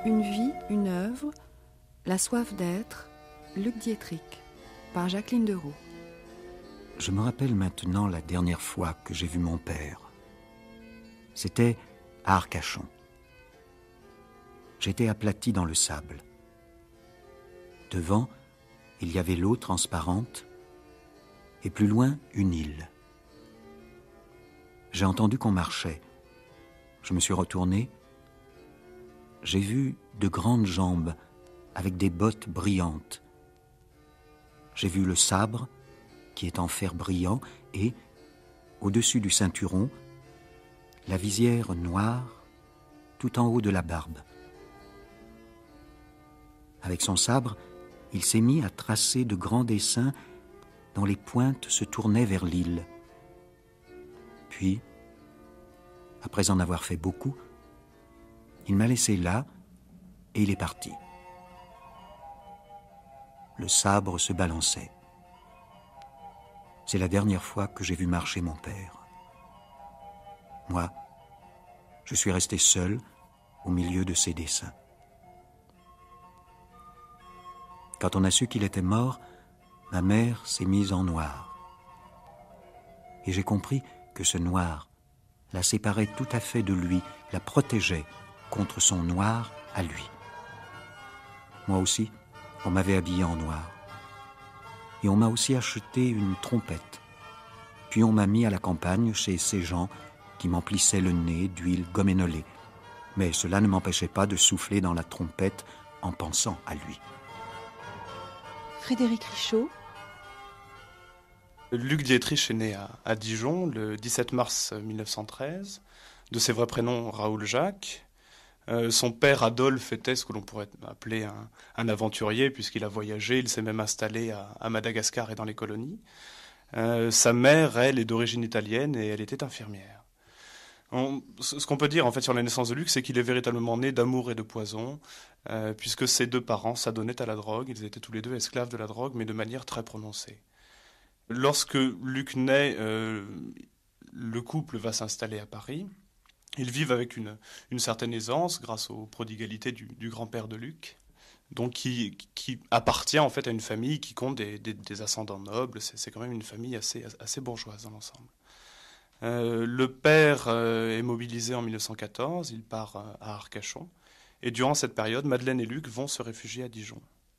Une vie, une œuvre, la soif d'être, Luc Dietrich, par Jacqueline Deroux. Je me rappelle maintenant la dernière fois que j'ai vu mon père. C'était à Arcachon. J'étais aplati dans le sable. Devant, il y avait l'eau transparente et plus loin, une île. J'ai entendu qu'on marchait. Je me suis retourné. J'ai vu de grandes jambes avec des bottes brillantes. J'ai vu le sabre qui est en fer brillant et, au-dessus du ceinturon, la visière noire tout en haut de la barbe. Avec son sabre, il s'est mis à tracer de grands dessins dont les pointes se tournaient vers l'île. Puis, après en avoir fait beaucoup, il m'a laissé là et il est parti. Le sabre se balançait. C'est la dernière fois que j'ai vu marcher mon père. Moi, je suis resté seul au milieu de ses dessins. Quand on a su qu'il était mort, ma mère s'est mise en noir. Et j'ai compris que ce noir la séparait tout à fait de lui, la protégeait contre son noir à lui. Moi aussi, on m'avait habillé en noir. Et on m'a aussi acheté une trompette. Puis on m'a mis à la campagne chez ces gens qui m'emplissaient le nez d'huile goménolée. Mais cela ne m'empêchait pas de souffler dans la trompette en pensant à lui. Frédéric Richaud. Luc Dietrich est né à Dijon le 17 mars 1913, de ses vrais prénoms Raoul Jacques. Son père Adolphe était ce que l'on pourrait appeler un aventurier puisqu'il a voyagé, il s'est même installé à Madagascar et dans les colonies. Sa mère, elle, est d'origine italienne et elle était infirmière. Ce qu'on peut dire en fait sur la naissance de Luc, c'est qu'il est véritablement né d'amour et de poison, puisque ses deux parents s'adonnaient à la drogue. Ils étaient tous les deux esclaves de la drogue, mais de manière très prononcée. Lorsque Luc naît, le couple va s'installer à Paris. Ils vivent avec une certaine aisance grâce aux prodigalités du grand-père de Luc, donc qui appartient en fait à une famille qui compte des ascendants nobles. C'est quand même une famille assez bourgeoise dans l'ensemble. Le père est mobilisé en 1914, il part à Arcachon, et durant cette période, Madeleine et Luc vont se réfugier à Dijon.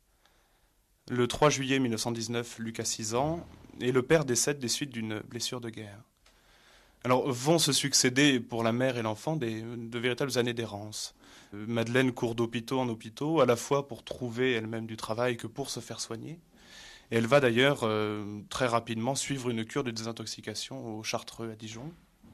Le 3 juillet 1919, Luc a 6 ans, et le père décède des suites d'une blessure de guerre. Alors vont se succéder pour la mère et l'enfant de véritables années d'errance. Madeleine court d'hôpitaux en hôpitaux, à la fois pour trouver elle-même du travail que pour se faire soigner. Et elle va d'ailleurs très rapidement suivre une cure de désintoxication au Chartreux à Dijon.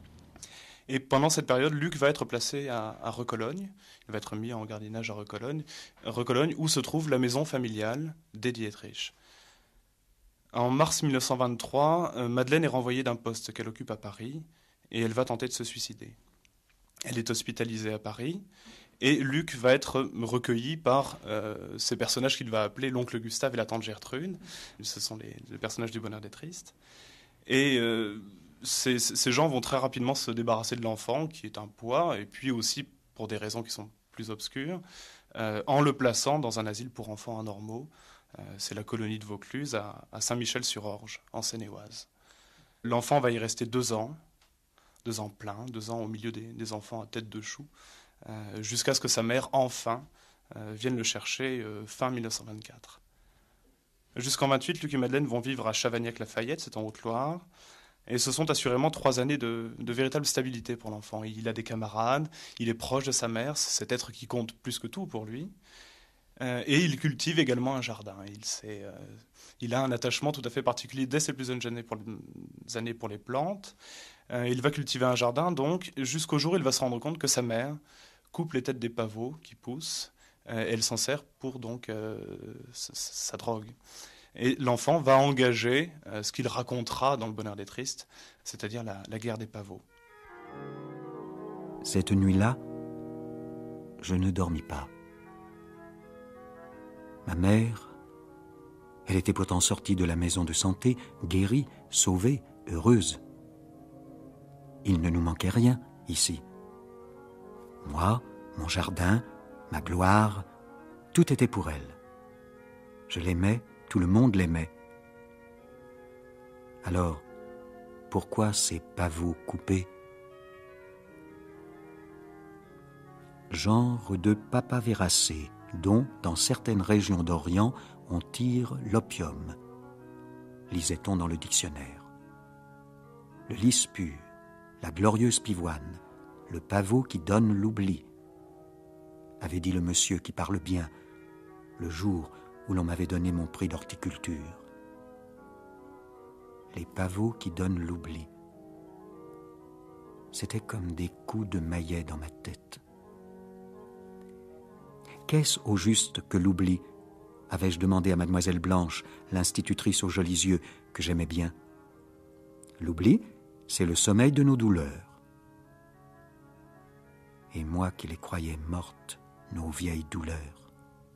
Et pendant cette période, Luc va être placé à Recologne. Il va être mis en gardiennage à Recologne, où se trouve la maison familiale des Dietrich. En mars 1923, Madeleine est renvoyée d'un poste qu'elle occupe à Paris et elle va tenter de se suicider. Elle est hospitalisée à Paris et Luc va être recueilli par ces personnages qu'il va appeler l'oncle Gustave et la tante Gertrude. Ce sont les personnages du Bonheur des Tristes. Et ces gens vont très rapidement se débarrasser de l'enfant, qui est un poids, et puis aussi, pour des raisons qui sont plus obscures, en le plaçant dans un asile pour enfants anormaux. C'est la colonie de Vaucluse à Saint-Michel-sur-Orge, en Seine-et-Oise. L'enfant va y rester 2 ans pleins, 2 ans au milieu des enfants à tête de chou, jusqu'à ce que sa mère, enfin, vienne le chercher fin 1924. Jusqu'en 28, Luc et Madeleine vont vivre à Chavagnac-Lafayette, c'est en Haute-Loire, et ce sont assurément 3 années de véritable stabilité pour l'enfant. Il a des camarades, il est proche de sa mère, c'est cet être qui compte plus que tout pour lui. Et il cultive également un jardin. Il a un attachement tout à fait particulier dès ses plus jeunes années pour les plantes. Il va cultiver un jardin, donc, jusqu'au jour où il va se rendre compte que sa mère coupe les têtes des pavots qui poussent. Elle s'en sert pour donc sa drogue. Et l'enfant va engager ce qu'il racontera dans Le Bonheur des Tristes, c'est-à-dire la guerre des pavots. Cette nuit-là, je ne dormis pas. Ma mère, elle était pourtant sortie de la maison de santé, guérie, sauvée, heureuse. Il ne nous manquait rien ici. Moi, mon jardin, ma gloire, tout était pour elle. Je l'aimais, tout le monde l'aimait. Alors, pourquoi ces pavots coupés? Genre de papaveracées, dont, dans certaines régions d'Orient, on tire l'opium, lisait-on dans le dictionnaire. Le lys pur, la glorieuse pivoine, le pavot qui donne l'oubli, avait dit le monsieur qui parle bien, le jour où l'on m'avait donné mon prix d'horticulture. Les pavots qui donnent l'oubli. C'était comme des coups de maillet dans ma tête. Qu'est-ce au juste que l'oubli? Avais-je demandé à mademoiselle Blanche, l'institutrice aux jolis yeux, que j'aimais bien. L'oubli, c'est le sommeil de nos douleurs. Et moi qui les croyais mortes, nos vieilles douleurs.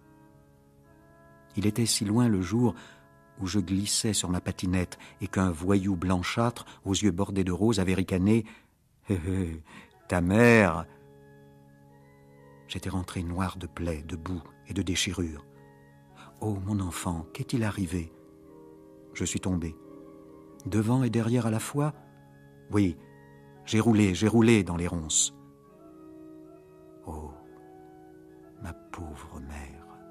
Il était si loin le jour où je glissais sur ma patinette et qu'un voyou blanchâtre, aux yeux bordés de rose, avait ricané « Ta mère !» J'étais rentré noir de plaies, de boue et de déchirures. Oh, mon enfant, qu'est-il arrivé? Je suis tombé. Devant et derrière à la fois? Oui, j'ai roulé dans les ronces. Oh, ma pauvre mère.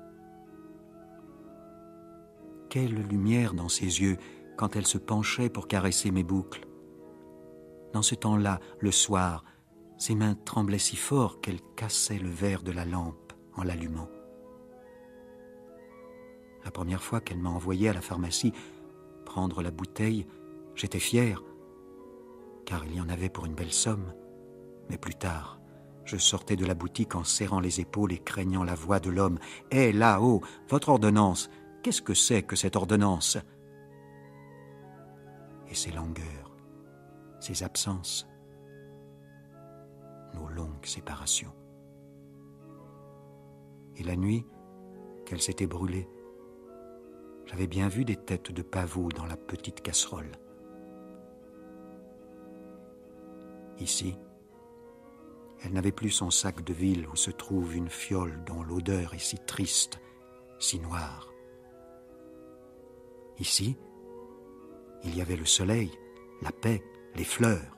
Quelle lumière dans ses yeux quand elle se penchait pour caresser mes boucles. Dans ce temps-là, le soir, ses mains tremblaient si fort qu'elles cassaient le verre de la lampe en l'allumant. La première fois qu'elle m'a envoyé à la pharmacie prendre la bouteille, j'étais fier, car il y en avait pour une belle somme. Mais plus tard, je sortais de la boutique en serrant les épaules et craignant la voix de l'homme. « Hé, là-haut, votre ordonnance, qu'est-ce que c'est que cette ordonnance ?» Et ces langueurs, ces absences, nos longues séparations. Et la nuit, qu'elle s'était brûlée, j'avais bien vu des têtes de pavots dans la petite casserole. Ici, elle n'avait plus son sac de ville où se trouve une fiole dont l'odeur est si triste, si noire. Ici, il y avait le soleil, la paix, les fleurs.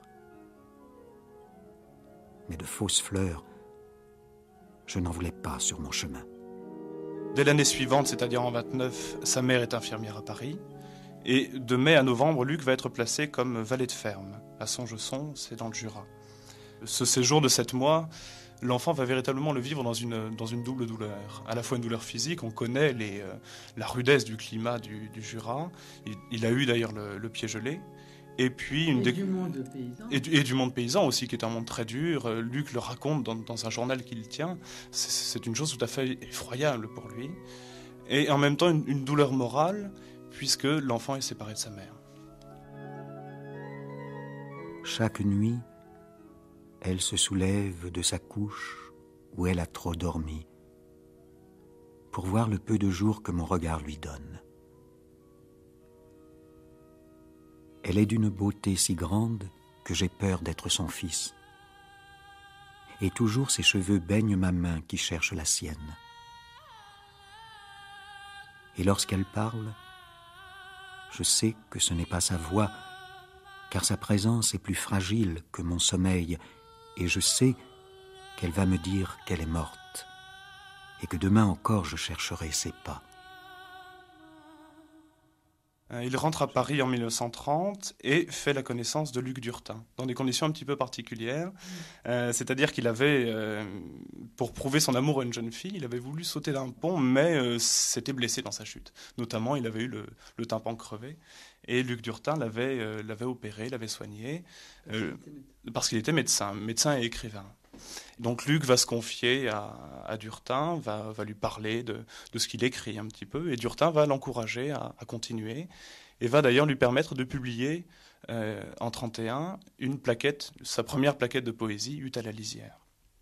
Mais de fausses fleurs, je n'en voulais pas sur mon chemin. Dès l'année suivante, c'est-à-dire en 29, sa mère est infirmière à Paris. Et de mai à novembre, Luc va être placé comme valet de ferme. À Songesson, c'est dans le Jura. Ce séjour de 7 mois, l'enfant va véritablement le vivre dans une double douleur. À la fois une douleur physique, on connaît la rudesse du climat du Jura. Il a eu d'ailleurs le pied gelé. Et puis du monde paysan. Et du monde paysan aussi, qui est un monde très dur. Luc le raconte dans un journal qu'il tient. C'est une chose tout à fait effroyable pour lui. Et en même temps, une douleur morale, puisque l'enfant est séparé de sa mère. Chaque nuit, elle se soulève de sa couche où elle a trop dormi, pour voir le peu de jour que mon regard lui donne. Elle est d'une beauté si grande que j'ai peur d'être son fils. Et toujours ses cheveux baignent ma main qui cherche la sienne. Et lorsqu'elle parle, je sais que ce n'est pas sa voix, car sa présence est plus fragile que mon sommeil, et je sais qu'elle va me dire qu'elle est morte, et que demain encore je chercherai ses pas. Il rentre à Paris en 1930 et fait la connaissance de Luc Durtin, dans des conditions un petit peu particulières. C'est-à-dire qu'il avait, pour prouver son amour à une jeune fille, il avait voulu sauter d'un pont, mais s'était blessé dans sa chute. Notamment, il avait eu le tympan crevé. Et Luc Durtin l'avait opéré, l'avait soigné, parce qu'il était médecin et écrivain. Donc Luc va se confier à Durtin, va lui parler de ce qu'il écrit un petit peu, et Durtin va l'encourager à continuer, et va d'ailleurs lui permettre de publier en 1931 sa première plaquette de poésie, Hutte à la lisière.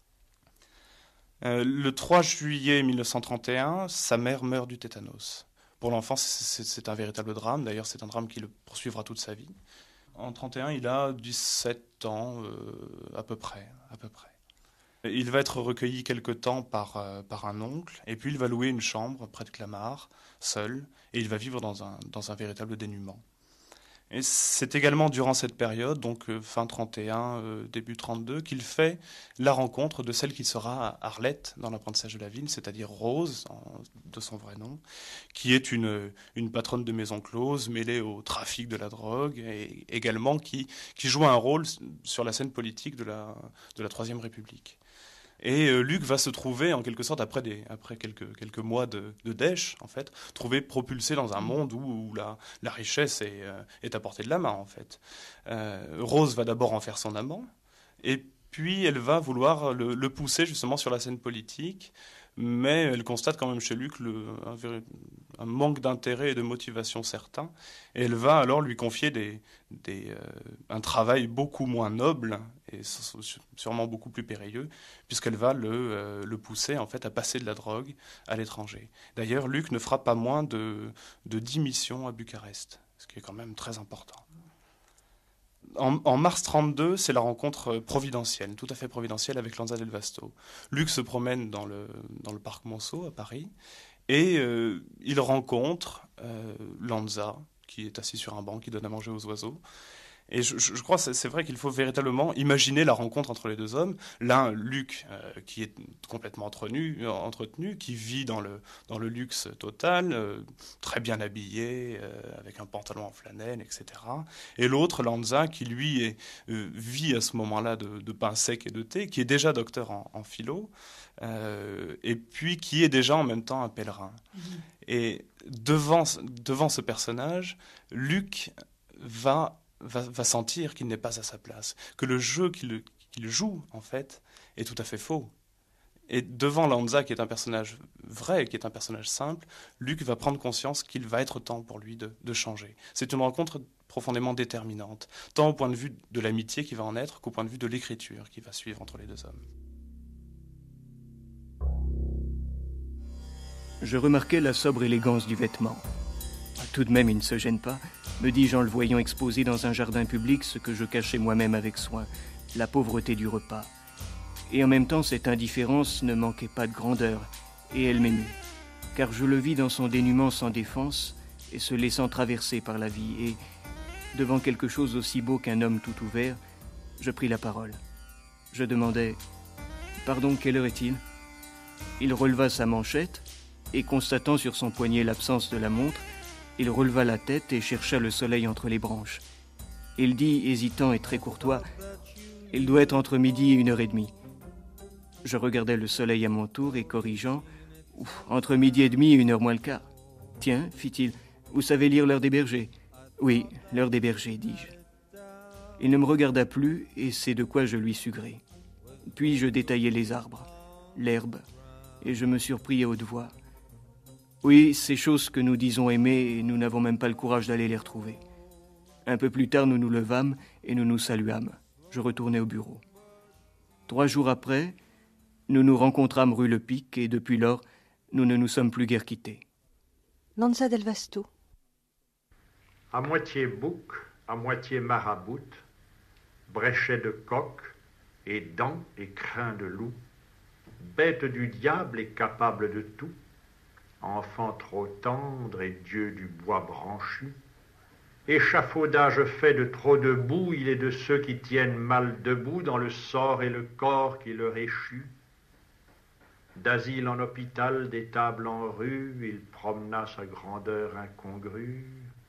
Le 3 juillet 1931, sa mère meurt du tétanos. Pour l'enfant, c'est un véritable drame, d'ailleurs c'est un drame qui le poursuivra toute sa vie. En 1931, il a 17 ans à peu près. Il va être recueilli quelque temps par un oncle, et puis il va louer une chambre près de Clamart, seul, et il va vivre dans un véritable dénuement. Et c'est également durant cette période, donc fin 31, début 32, qu'il fait la rencontre de celle qui sera Arlette dans l'apprentissage de la ville, c'est-à-dire Rose, de son vrai nom, qui est une patronne de maison close mêlée au trafic de la drogue, et également qui joue un rôle sur la scène politique de la Troisième République. Et Luc va se trouver, en quelque sorte, après quelques mois de dèche, en fait, trouver propulsé dans un monde où la richesse est à portée de la main, en fait. Rose va d'abord en faire son amant, et puis elle va vouloir le pousser justement sur la scène politique, mais elle constate quand même chez Luc un manque d'intérêt et de motivation certain, et elle va alors lui confier un travail beaucoup moins noble et sûrement beaucoup plus périlleux, puisqu'elle va le pousser en fait à passer de la drogue à l'étranger. D'ailleurs, Luc ne fera pas moins de 10 missions à Bucarest, ce qui est quand même très important. En mars 32, c'est la rencontre providentielle, tout à fait providentielle, avec Lanza del Vasto. Luc se promène dans le parc Monceau à Paris et il rencontre Lanza, qui est assis sur un banc, qui donne à manger aux oiseaux. Et je crois que c'est vrai qu'il faut véritablement imaginer la rencontre entre les deux hommes. L'un, Luc, qui est complètement entretenu, qui vit dans le luxe total, très bien habillé, avec un pantalon en flanelle, etc. Et l'autre, Lanza, qui lui vit à ce moment-là de pain sec et de thé, qui est déjà docteur en philo, et puis qui est déjà en même temps un pèlerin. Mmh. Et devant ce personnage, Luc va sentir qu'il n'est pas à sa place, que le jeu qu'il joue, en fait, est tout à fait faux. Et devant Lanza, qui est un personnage vrai, qui est un personnage simple, Luc va prendre conscience qu'il va être temps pour lui de changer. C'est une rencontre profondément déterminante, tant au point de vue de l'amitié qui va en naître qu'au point de vue de l'écriture qui va suivre entre les deux hommes. Je remarquais la sobre élégance du vêtement. Tout de même, il ne se gêne pas, me dis-je en le voyant exposer dans un jardin public ce que je cachais moi-même avec soin, la pauvreté du repas. Et en même temps, cette indifférence ne manquait pas de grandeur, et elle m'émut, car je le vis dans son dénuement sans défense et se laissant traverser par la vie, et, devant quelque chose aussi beau qu'un homme tout ouvert, je pris la parole. Je demandai « Pardon, quelle heure est-il » Il releva sa manchette, et constatant sur son poignet l'absence de la montre, il releva la tête et chercha le soleil entre les branches. Il dit, hésitant et très courtois, « Il doit être entre midi et 1h30. » Je regardai le soleil à mon tour et corrigeant, « Entre midi et demi et 1h moins le quart. »« Tiens, fit-il, vous savez lire l'heure des bergers ?»« Oui, l'heure des bergers, dis-je. » Il ne me regarda plus et c'est de quoi je lui sus gré. Puis je détaillai les arbres, l'herbe, et je me surpris à haute voix. Oui, ces choses que nous disons aimer et nous n'avons même pas le courage d'aller les retrouver. Un peu plus tard, nous nous levâmes et nous nous saluâmes. Je retournai au bureau. 3 jours après, nous nous rencontrâmes rue Le Pic et depuis lors, nous ne nous sommes plus guère quittés. Lanza del Vasto. À moitié bouc, à moitié maraboute, bréchet de coq et dents et crins de loup, bête du diable et capable de tout, enfant trop tendre et dieu du bois branchu, échafaudage fait de trop de boue, il est de ceux qui tiennent mal debout dans le sort et le corps qui leur échut. D'asile en hôpital, d'étable en rue, il promena sa grandeur incongrue.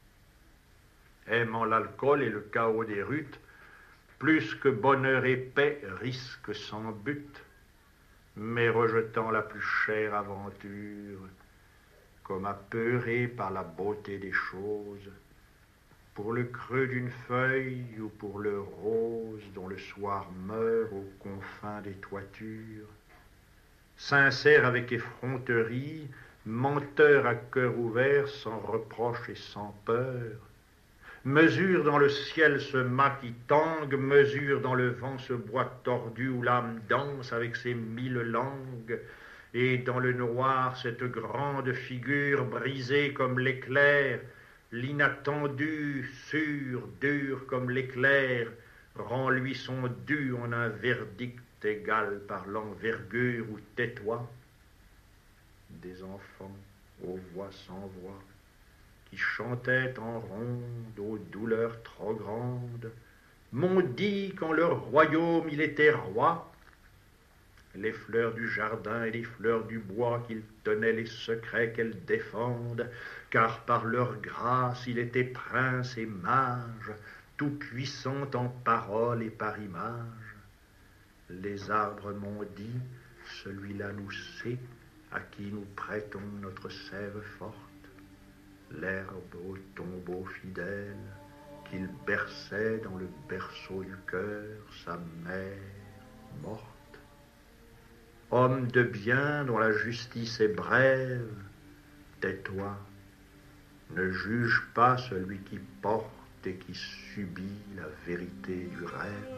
Aimant l'alcool et le chaos des rutes, plus que bonheur et paix, risque sans but, mais rejetant la plus chère aventure, comme apeuré par la beauté des choses, pour le creux d'une feuille ou pour le rose dont le soir meurt aux confins des toitures, sincère avec effronterie, menteur à cœur ouvert, sans reproche et sans peur, mesure dans le ciel ce mât qui tangue, mesure dans le vent ce bois tordu où l'âme danse avec ses 1000 langues, et dans le noir cette grande figure brisée comme l'éclair, l'inattendu, sûr, dur comme l'éclair, rend lui son dû en un verdict égale par l'envergure où tais-toi, des enfants aux voix sans voix, qui chantaient en ronde aux douleurs trop grandes, m'ont dit qu'en leur royaume il était roi, les fleurs du jardin et les fleurs du bois, qu'ils tenaient les secrets qu'elles défendent, car par leur grâce il était prince et mage, tout puissant en parole et par image. Les arbres m'ont dit, celui-là nous sait, à qui nous prêtons notre sève forte, l'herbe au tombeau fidèle, qu'il berçait dans le berceau du cœur, sa mère morte. Homme de bien dont la justice est brève, tais-toi, ne juge pas celui qui porte et qui subit la vérité du rêve.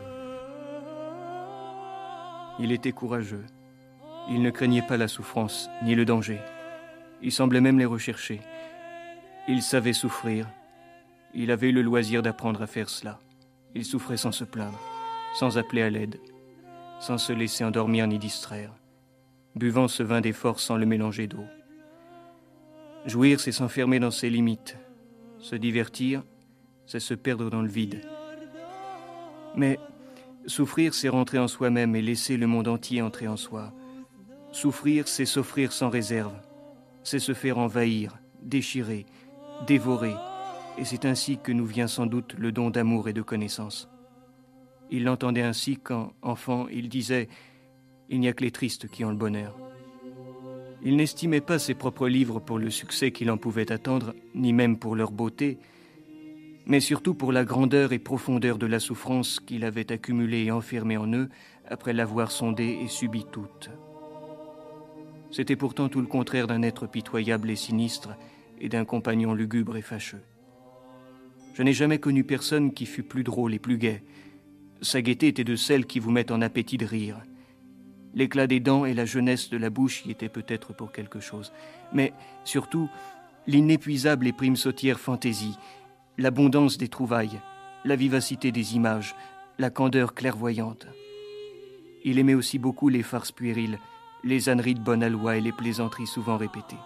Il était courageux. Il ne craignait pas la souffrance ni le danger. Il semblait même les rechercher. Il savait souffrir. Il avait eu le loisir d'apprendre à faire cela. Il souffrait sans se plaindre, sans appeler à l'aide, sans se laisser endormir ni distraire, buvant ce vin des forces sans le mélanger d'eau. Jouir, c'est s'enfermer dans ses limites. Se divertir, c'est se perdre dans le vide. Mais souffrir, c'est rentrer en soi-même et laisser le monde entier entrer en soi. Souffrir, c'est s'offrir sans réserve. C'est se faire envahir, déchirer, dévorer. Et c'est ainsi que nous vient sans doute le don d'amour et de connaissance. Il l'entendait ainsi quand, enfant, il disait « Il n'y a que les tristes qui ont le bonheur ». Il n'estimait pas ses propres livres pour le succès qu'il en pouvait attendre, ni même pour leur beauté, mais surtout pour la grandeur et profondeur de la souffrance qu'il avait accumulée et enfermée en eux après l'avoir sondée et subie toute. C'était pourtant tout le contraire d'un être pitoyable et sinistre et d'un compagnon lugubre et fâcheux. Je n'ai jamais connu personne qui fût plus drôle et plus gai. Sa gaieté était de celles qui vous mettent en appétit de rire. L'éclat des dents et la jeunesse de la bouche y étaient peut-être pour quelque chose. Mais surtout, l'inépuisable et prime sautière fantaisie, l'abondance des trouvailles, la vivacité des images, la candeur clairvoyante. Il aimait aussi beaucoup les farces puériles, les âneries de bonne aloi et les plaisanteries souvent répétées.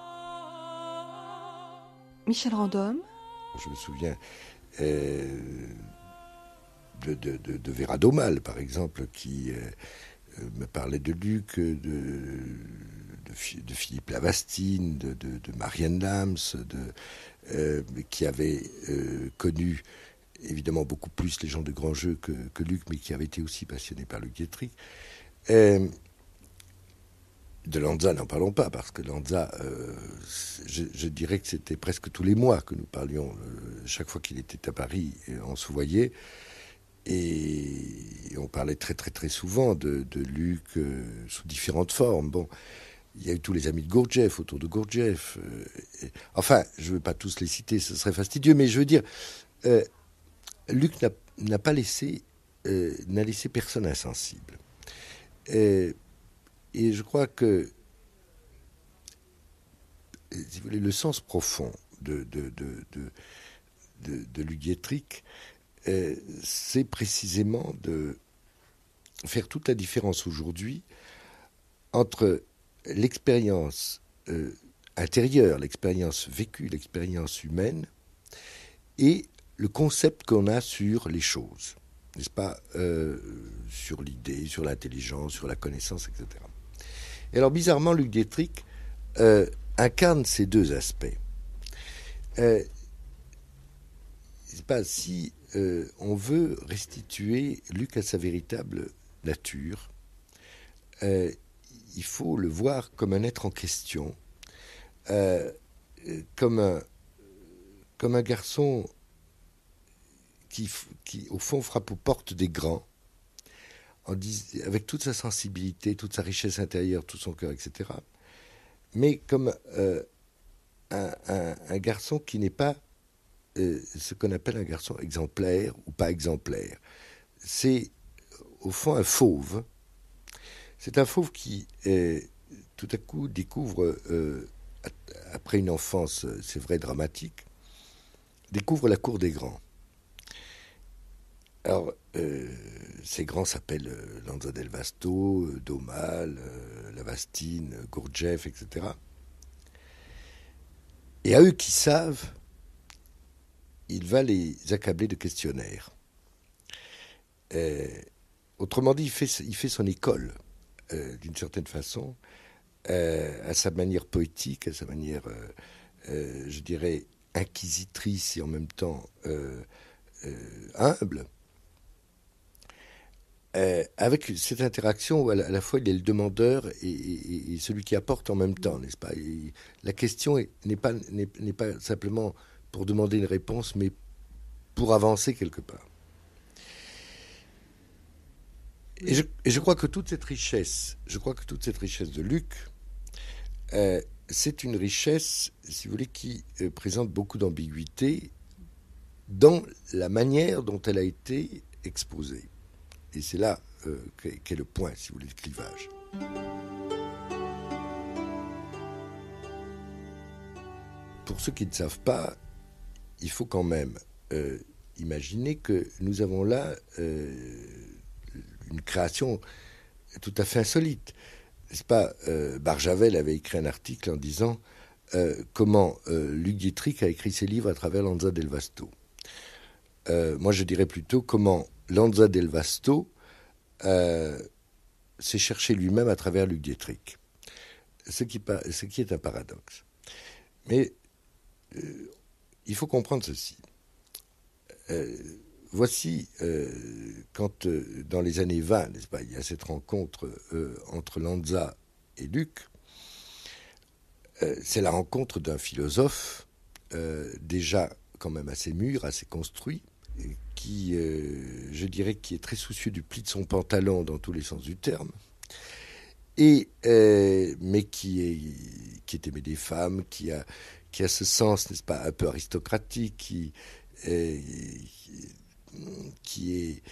Michel Random. Je me souviens de Vera Domal, par exemple, qui me parlait de Luc, de Philippe Lavastine, de Marianne Lams, qui avait connu évidemment beaucoup plus les gens de grand jeu que Luc, mais qui avait été aussi passionné par Luc Dietrich. De Lanza, n'en parlons pas, parce que Lanza, je dirais que c'était presque tous les mois que nous parlions. Chaque fois qu'il était à Paris, on se voyait. Et on parlait très très très souvent de Luc sous différentes formes. Bon, il y a eu tous les amis de Gurdjieff, autour de Gurdjieff. Enfin, je ne veux pas tous les citer, ce serait fastidieux, mais je veux dire, Luc n'a laissé personne insensible. Et je crois que, si vous voulez, le sens profond de Luc Dietrich, c'est précisément de faire toute la différence aujourd'hui entre l'expérience intérieure, l'expérience vécue, l'expérience humaine et le concept qu'on a sur les choses, n'est-ce pas, sur l'idée, sur l'intelligence, sur la connaissance, etc. Et alors, bizarrement, Luc Dietrich incarne ces deux aspects. C'est pas si on veut restituer Luc à sa véritable nature, il faut le voir comme un être en question, comme un garçon qui, au fond, frappe aux portes des grands, avec toute sa sensibilité, toute sa richesse intérieure, tout son cœur, etc. Mais comme un garçon qui n'est pas ce qu'on appelle un garçon exemplaire ou pas exemplaire. C'est au fond un fauve. C'est un fauve qui tout à coup découvre, après une enfance, c'est vrai, dramatique, découvre la cour des grands. Alors, ces grands s'appellent Lanza del Vasto, Daumal, Lavastine, Gurdjieff, etc. Et à eux qui savent, il va les accabler de questionnaires. Autrement dit, il fait son école, d'une certaine façon, à sa manière poétique, à sa manière, je dirais, inquisitrice et en même temps humble, avec cette interaction où à la fois il est le demandeur et celui qui apporte en même temps, n'est-ce pas? Et la question n'est pas simplement pour demander une réponse, mais pour avancer quelque part. Et je crois que toute cette richesse, de Luc, c'est une richesse, si vous voulez, qui présente beaucoup d'ambiguïté dans la manière dont elle a été exposée. Et c'est là qu'est le point, si vous voulez, de clivage. Pour ceux qui ne savent pas, il faut quand même imaginer que nous avons là une création tout à fait insolite. N'est-ce pas, Barjavel avait écrit un article en disant comment Luc Dietrich a écrit ses livres à travers Lanza del Vasto. Moi, je dirais plutôt comment Lanza del Vasto s'est cherché lui-même à travers Luc Dietrich. Ce qui est un paradoxe. Mais il faut comprendre ceci. Voici quand, dans les années 20, n'est-ce pas, il y a cette rencontre entre Lanza et Luc. C'est la rencontre d'un philosophe déjà quand même assez mûr, assez construit, qui, je dirais, qui est très soucieux du pli de son pantalon dans tous les sens du terme, mais qui est aimé des femmes, qui a ce sens, n'est-ce pas, un peu aristocratique, qui est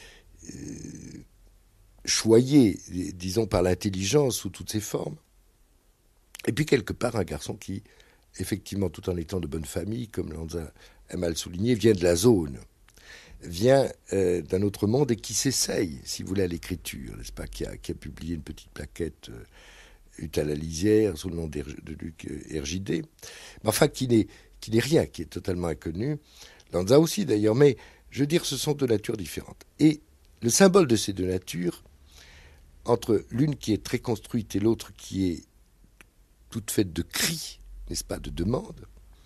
choyé, disons, par l'intelligence sous toutes ses formes. Et puis, quelque part, un garçon qui, effectivement, tout en étant de bonne famille, comme Lanza aime à le souligner, vient de la zone, vient d'un autre monde et qui s'essaye, si vous voulez, à l'écriture, n'est-ce pas, qui a publié une petite plaquette Ut à la lisière, sous le nom de Luc RJD, mais enfin, qui n'est rien, qui est totalement inconnu. Lanza aussi, d'ailleurs, mais je veux dire, ce sont deux natures différentes. Et le symbole de ces deux natures, entre l'une qui est très construite et l'autre qui est toute faite de cris, n'est-ce pas, de demandes,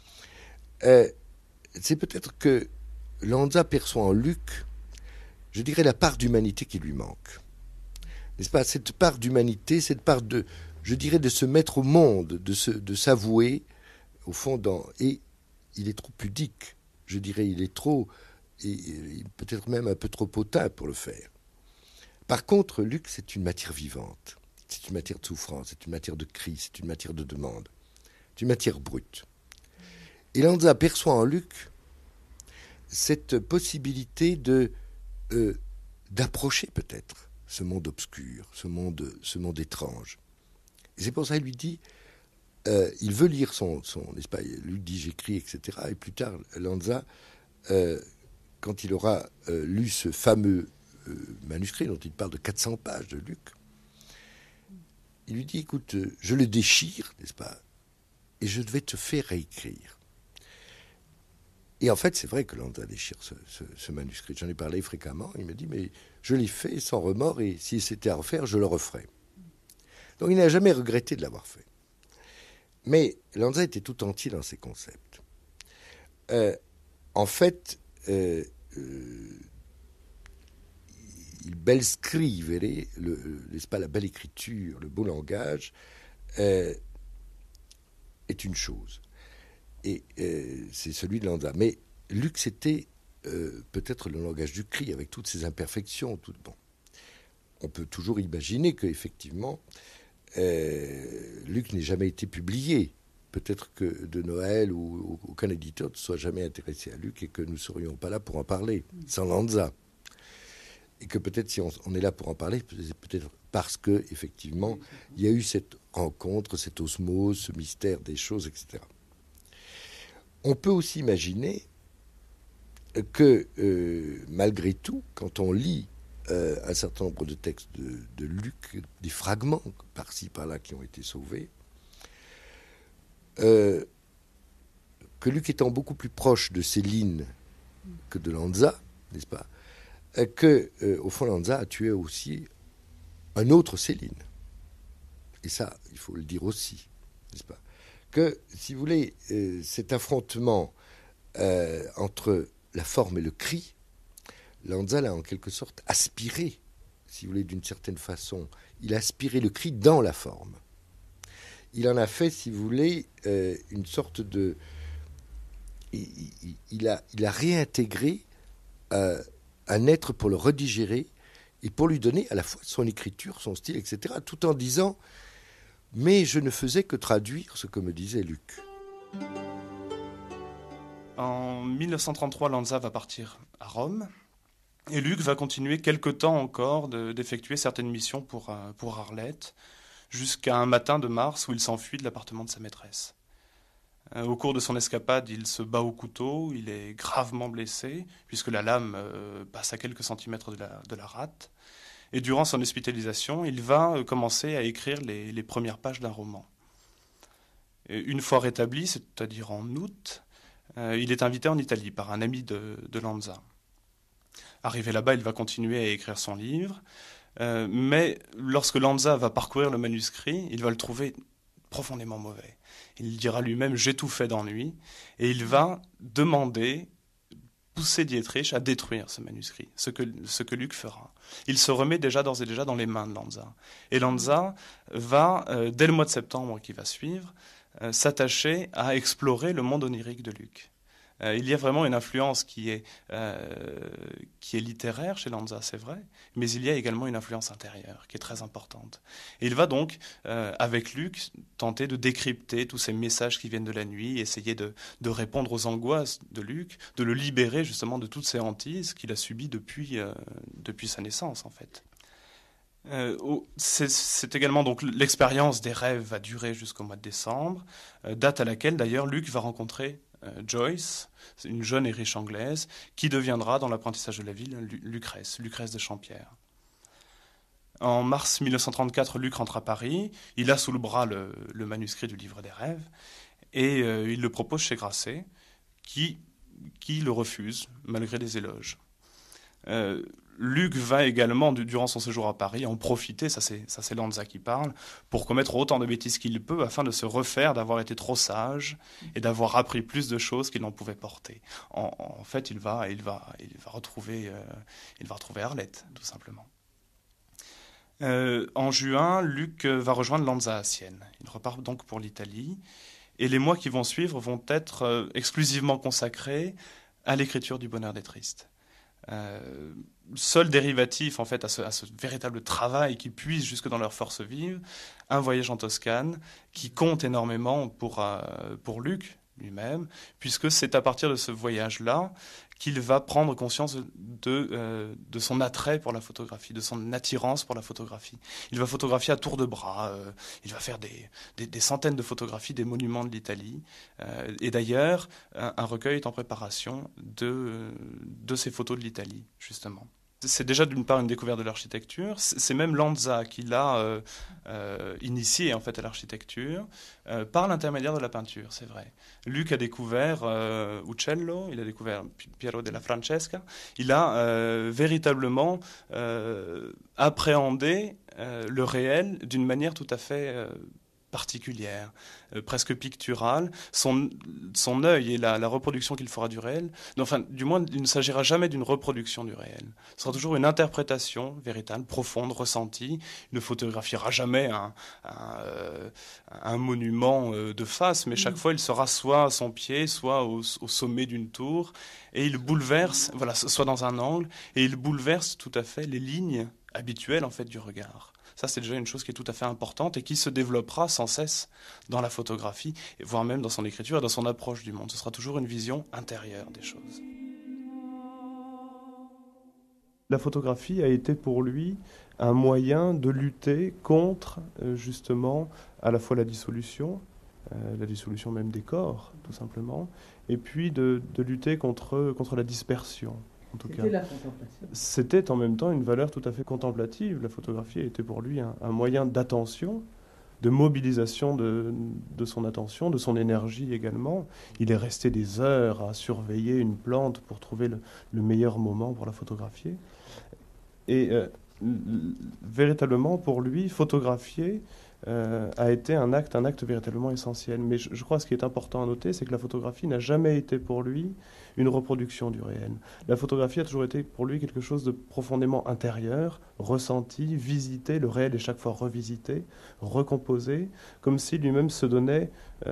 c'est peut-être que Lanza perçoit en Luc, je dirais, la part d'humanité qui lui manque. N'est-ce pas, cette part d'humanité, cette part de, je dirais, de se mettre au monde, de s'avouer, au fond, et il est trop pudique, je dirais, il est trop, et peut-être même un peu trop hautain pour le faire. Par contre, Luc, c'est une matière vivante, c'est une matière de souffrance, c'est une matière de cri, c'est une matière de demande, c'est une matière brute. Et Lanza perçoit en Luc cette possibilité d'approcher peut-être ce monde obscur, ce monde étrange. Et c'est pour ça qu'il lui dit, il veut lire son n'est-ce pas, lui dit j'écris, etc. Et plus tard, Lanza, quand il aura lu ce fameux manuscrit dont il parle de 400 pages de Luc, il lui dit, écoute, je le déchire, n'est-ce pas, et je vais te faire réécrire. Et en fait, c'est vrai que Lanza déchire ce manuscrit. J'en ai parlé fréquemment. Il me dit, mais je l'ai fait sans remords et si c'était à refaire, je le referais. Donc il n'a jamais regretté de l'avoir fait. Mais Lanza était tout entier dans ses concepts. En fait, il bel scrivere, n'est-ce pas, la belle écriture, le beau langage, est une chose. Et c'est celui de Lanza. Mais Luc, c'était peut-être le langage du cri, avec toutes ses imperfections. Bon. On peut toujours imaginer qu'effectivement, Luc n'ait jamais été publié. Peut-être que de Noël ou aucun éditeur ne soit jamais intéressé à Luc et que nous ne serions pas là pour en parler, sans Lanza. Et que peut-être si on est là pour en parler, c'est peut-être parce qu'effectivement, il y a eu cette rencontre, cette osmose, ce mystère des choses, etc. On peut aussi imaginer que, malgré tout, quand on lit un certain nombre de textes de Luc, des fragments par-ci par-là qui ont été sauvés, que Luc étant beaucoup plus proche de Céline que de Lanza, n'est-ce pas, au fond Lanza a tué aussi un autre Céline. Et ça, il faut le dire aussi, n'est-ce pas, que, si vous voulez, cet affrontement entre la forme et le cri, Lanza l'a en quelque sorte aspiré, si vous voulez, d'une certaine façon. Il a aspiré le cri dans la forme. Il en a fait, si vous voulez, une sorte de... Il a réintégré un être pour le redigérer et pour lui donner à la fois son écriture, son style, etc., tout en disant « Mais je ne faisais que traduire ce que me disait Luc ». En 1933, Lanza va partir à Rome. Et Luc va continuer quelque temps encore d'effectuer certaines missions pour Arlette, jusqu'à un matin de mars où il s'enfuit de l'appartement de sa maîtresse. Au cours de son escapade, il se bat au couteau, il est gravement blessé, puisque la lame passe à quelques centimètres de la rate. Et durant son hospitalisation, il va commencer à écrire les premières pages d'un roman. Et une fois rétabli, c'est-à-dire en août, il est invité en Italie par un ami de Lanza. Arrivé là-bas, il va continuer à écrire son livre, mais lorsque Lanza va parcourir le manuscrit, il va le trouver profondément mauvais. Il dira lui-même « j'ai tout fait d'ennui » et il va pousser Dietrich à détruire ce manuscrit, ce que Luc fera. Il se remet d'ores et déjà dans les mains de Lanza. Et Lanza va, dès le mois de septembre qui va suivre, s'attacher à explorer le monde onirique de Luc. Il y a vraiment une influence qui est littéraire chez Lanza, c'est vrai, mais il y a également une influence intérieure qui est très importante. Et il va donc, avec Luc, tenter de décrypter tous ces messages qui viennent de la nuit, essayer de répondre aux angoisses de Luc, de le libérer justement de toutes ces hantises qu'il a subies depuis sa naissance, en fait. C'est également donc l'expérience des rêves va durer jusqu'au mois de décembre, date à laquelle d'ailleurs Luc va rencontrer Joyce, une jeune et riche anglaise, qui deviendra dans l'apprentissage de la ville Lucrèce de Champierre. En mars 1934, Luc rentre à Paris, il a sous le bras le manuscrit du livre des rêves, et il le propose chez Grasset, qui le refuse, malgré des éloges. Luc va également, durant son séjour à Paris, en profiter, ça c'est Lanza qui parle, pour commettre autant de bêtises qu'il peut afin de se refaire d'avoir été trop sage et d'avoir appris plus de choses qu'il n'en pouvait porter. En fait, il va retrouver Arlette, tout simplement. En juin, Luc va rejoindre Lanza à Sienne. Il repart donc pour l'Italie. Et les mois qui vont suivre vont être exclusivement consacrés à l'écriture du Bonheur des Tristes. Seul dérivatif en fait à ce véritable travail qui puise jusque dans leurs forces vives, un voyage en Toscane qui compte énormément pour Luc lui-même, puisque c'est à partir de ce voyage-là qu'il va prendre conscience de son attrait pour la photographie, de son attirance pour la photographie. Il va photographier à tour de bras, il va faire des centaines de photographies des monuments de l'Italie, et d'ailleurs, un recueil est en préparation de ces photos de l'Italie, justement. C'est déjà d'une part une découverte de l'architecture, c'est même Lanza qui l'a initié en fait à l'architecture par l'intermédiaire de la peinture, c'est vrai. Luc a découvert Uccello, il a découvert Piero della Francesca, il a véritablement appréhendé le réel d'une manière tout à fait particulière, presque picturale. Son œil et la reproduction qu'il fera du réel, enfin, du moins, il ne s'agira jamais d'une reproduction du réel. Ce sera toujours une interprétation véritable, profonde, ressentie. Il ne photographiera jamais un monument de face, mais chaque fois, il sera soit à son pied, soit au sommet d'une tour, et il bouleverse, voilà, soit dans un angle, et il bouleverse tout à fait les lignes habituelles, en fait, du regard. Ça, c'est déjà une chose qui est tout à fait importante et qui se développera sans cesse dans la photographie, et voire même dans son écriture et dans son approche du monde. Ce sera toujours une vision intérieure des choses. La photographie a été pour lui un moyen de lutter contre, justement, à la fois la dissolution même des corps, tout simplement, et puis de lutter contre la dispersion. en tout cas. C'était la contemplation. C'était en même temps une valeur tout à fait contemplative. La photographie était pour lui un moyen d'attention, de mobilisation de son attention, de son énergie également. Il est resté des heures à surveiller une plante pour trouver le meilleur moment pour la photographier. Et véritablement, pour lui, photographier a été un acte véritablement essentiel. Mais je crois que ce qui est important à noter, c'est que la photographie n'a jamais été pour lui une reproduction du réel. La photographie a toujours été pour lui quelque chose de profondément intérieur, ressenti, visité. Le réel est chaque fois revisité, recomposé, comme si lui-même se donnait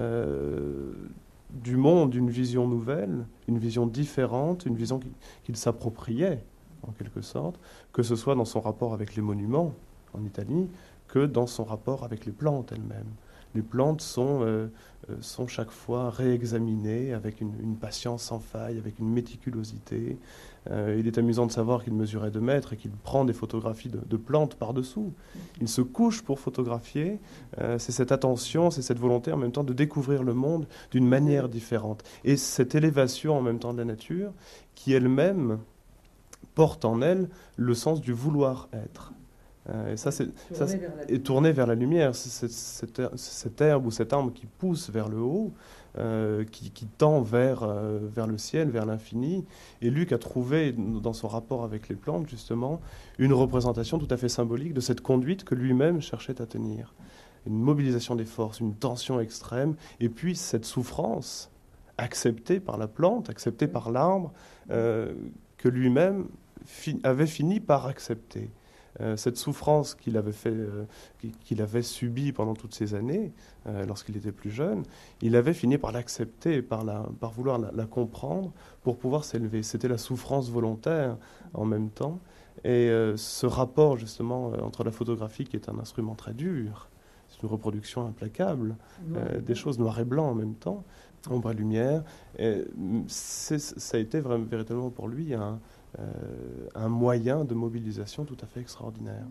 du monde une vision nouvelle, une vision différente, une vision qu'il s'appropriait, en quelque sorte, que ce soit dans son rapport avec les monuments en Italie, que dans son rapport avec les plantes elles-mêmes. Les plantes sont chaque fois réexaminées avec une patience sans faille, avec une méticulosité. Il est amusant de savoir qu'il mesurait 2 mètres et qu'il prend des photographies de plantes par-dessous. Il se couche pour photographier. C'est cette attention, c'est cette volonté en même temps de découvrir le monde d'une manière différente. Et cette élévation en même temps de la nature qui elle-même porte en elle le sens du vouloir être. Et ça, est tourné vers la lumière. Cette herbe ou cet arbre qui pousse vers le haut, qui tend vers le ciel, vers l'infini. Et Luc a trouvé, dans son rapport avec les plantes, justement, une représentation tout à fait symbolique de cette conduite que lui-même cherchait à tenir. Une mobilisation des forces, une tension extrême, et puis cette souffrance acceptée par la plante, acceptée par l'arbre, que lui-même avait fini par accepter. Cette souffrance qu'il avait subie pendant toutes ces années, lorsqu'il était plus jeune, il avait fini par l'accepter, par vouloir la comprendre pour pouvoir s'élever. C'était la souffrance volontaire en même temps. Et ce rapport justement entre la photographie, qui est un instrument très dur, c'est une reproduction implacable, des choses noir et blanc en même temps, ombre et lumière, ça a été véritablement pour lui un moyen de mobilisation tout à fait extraordinaire.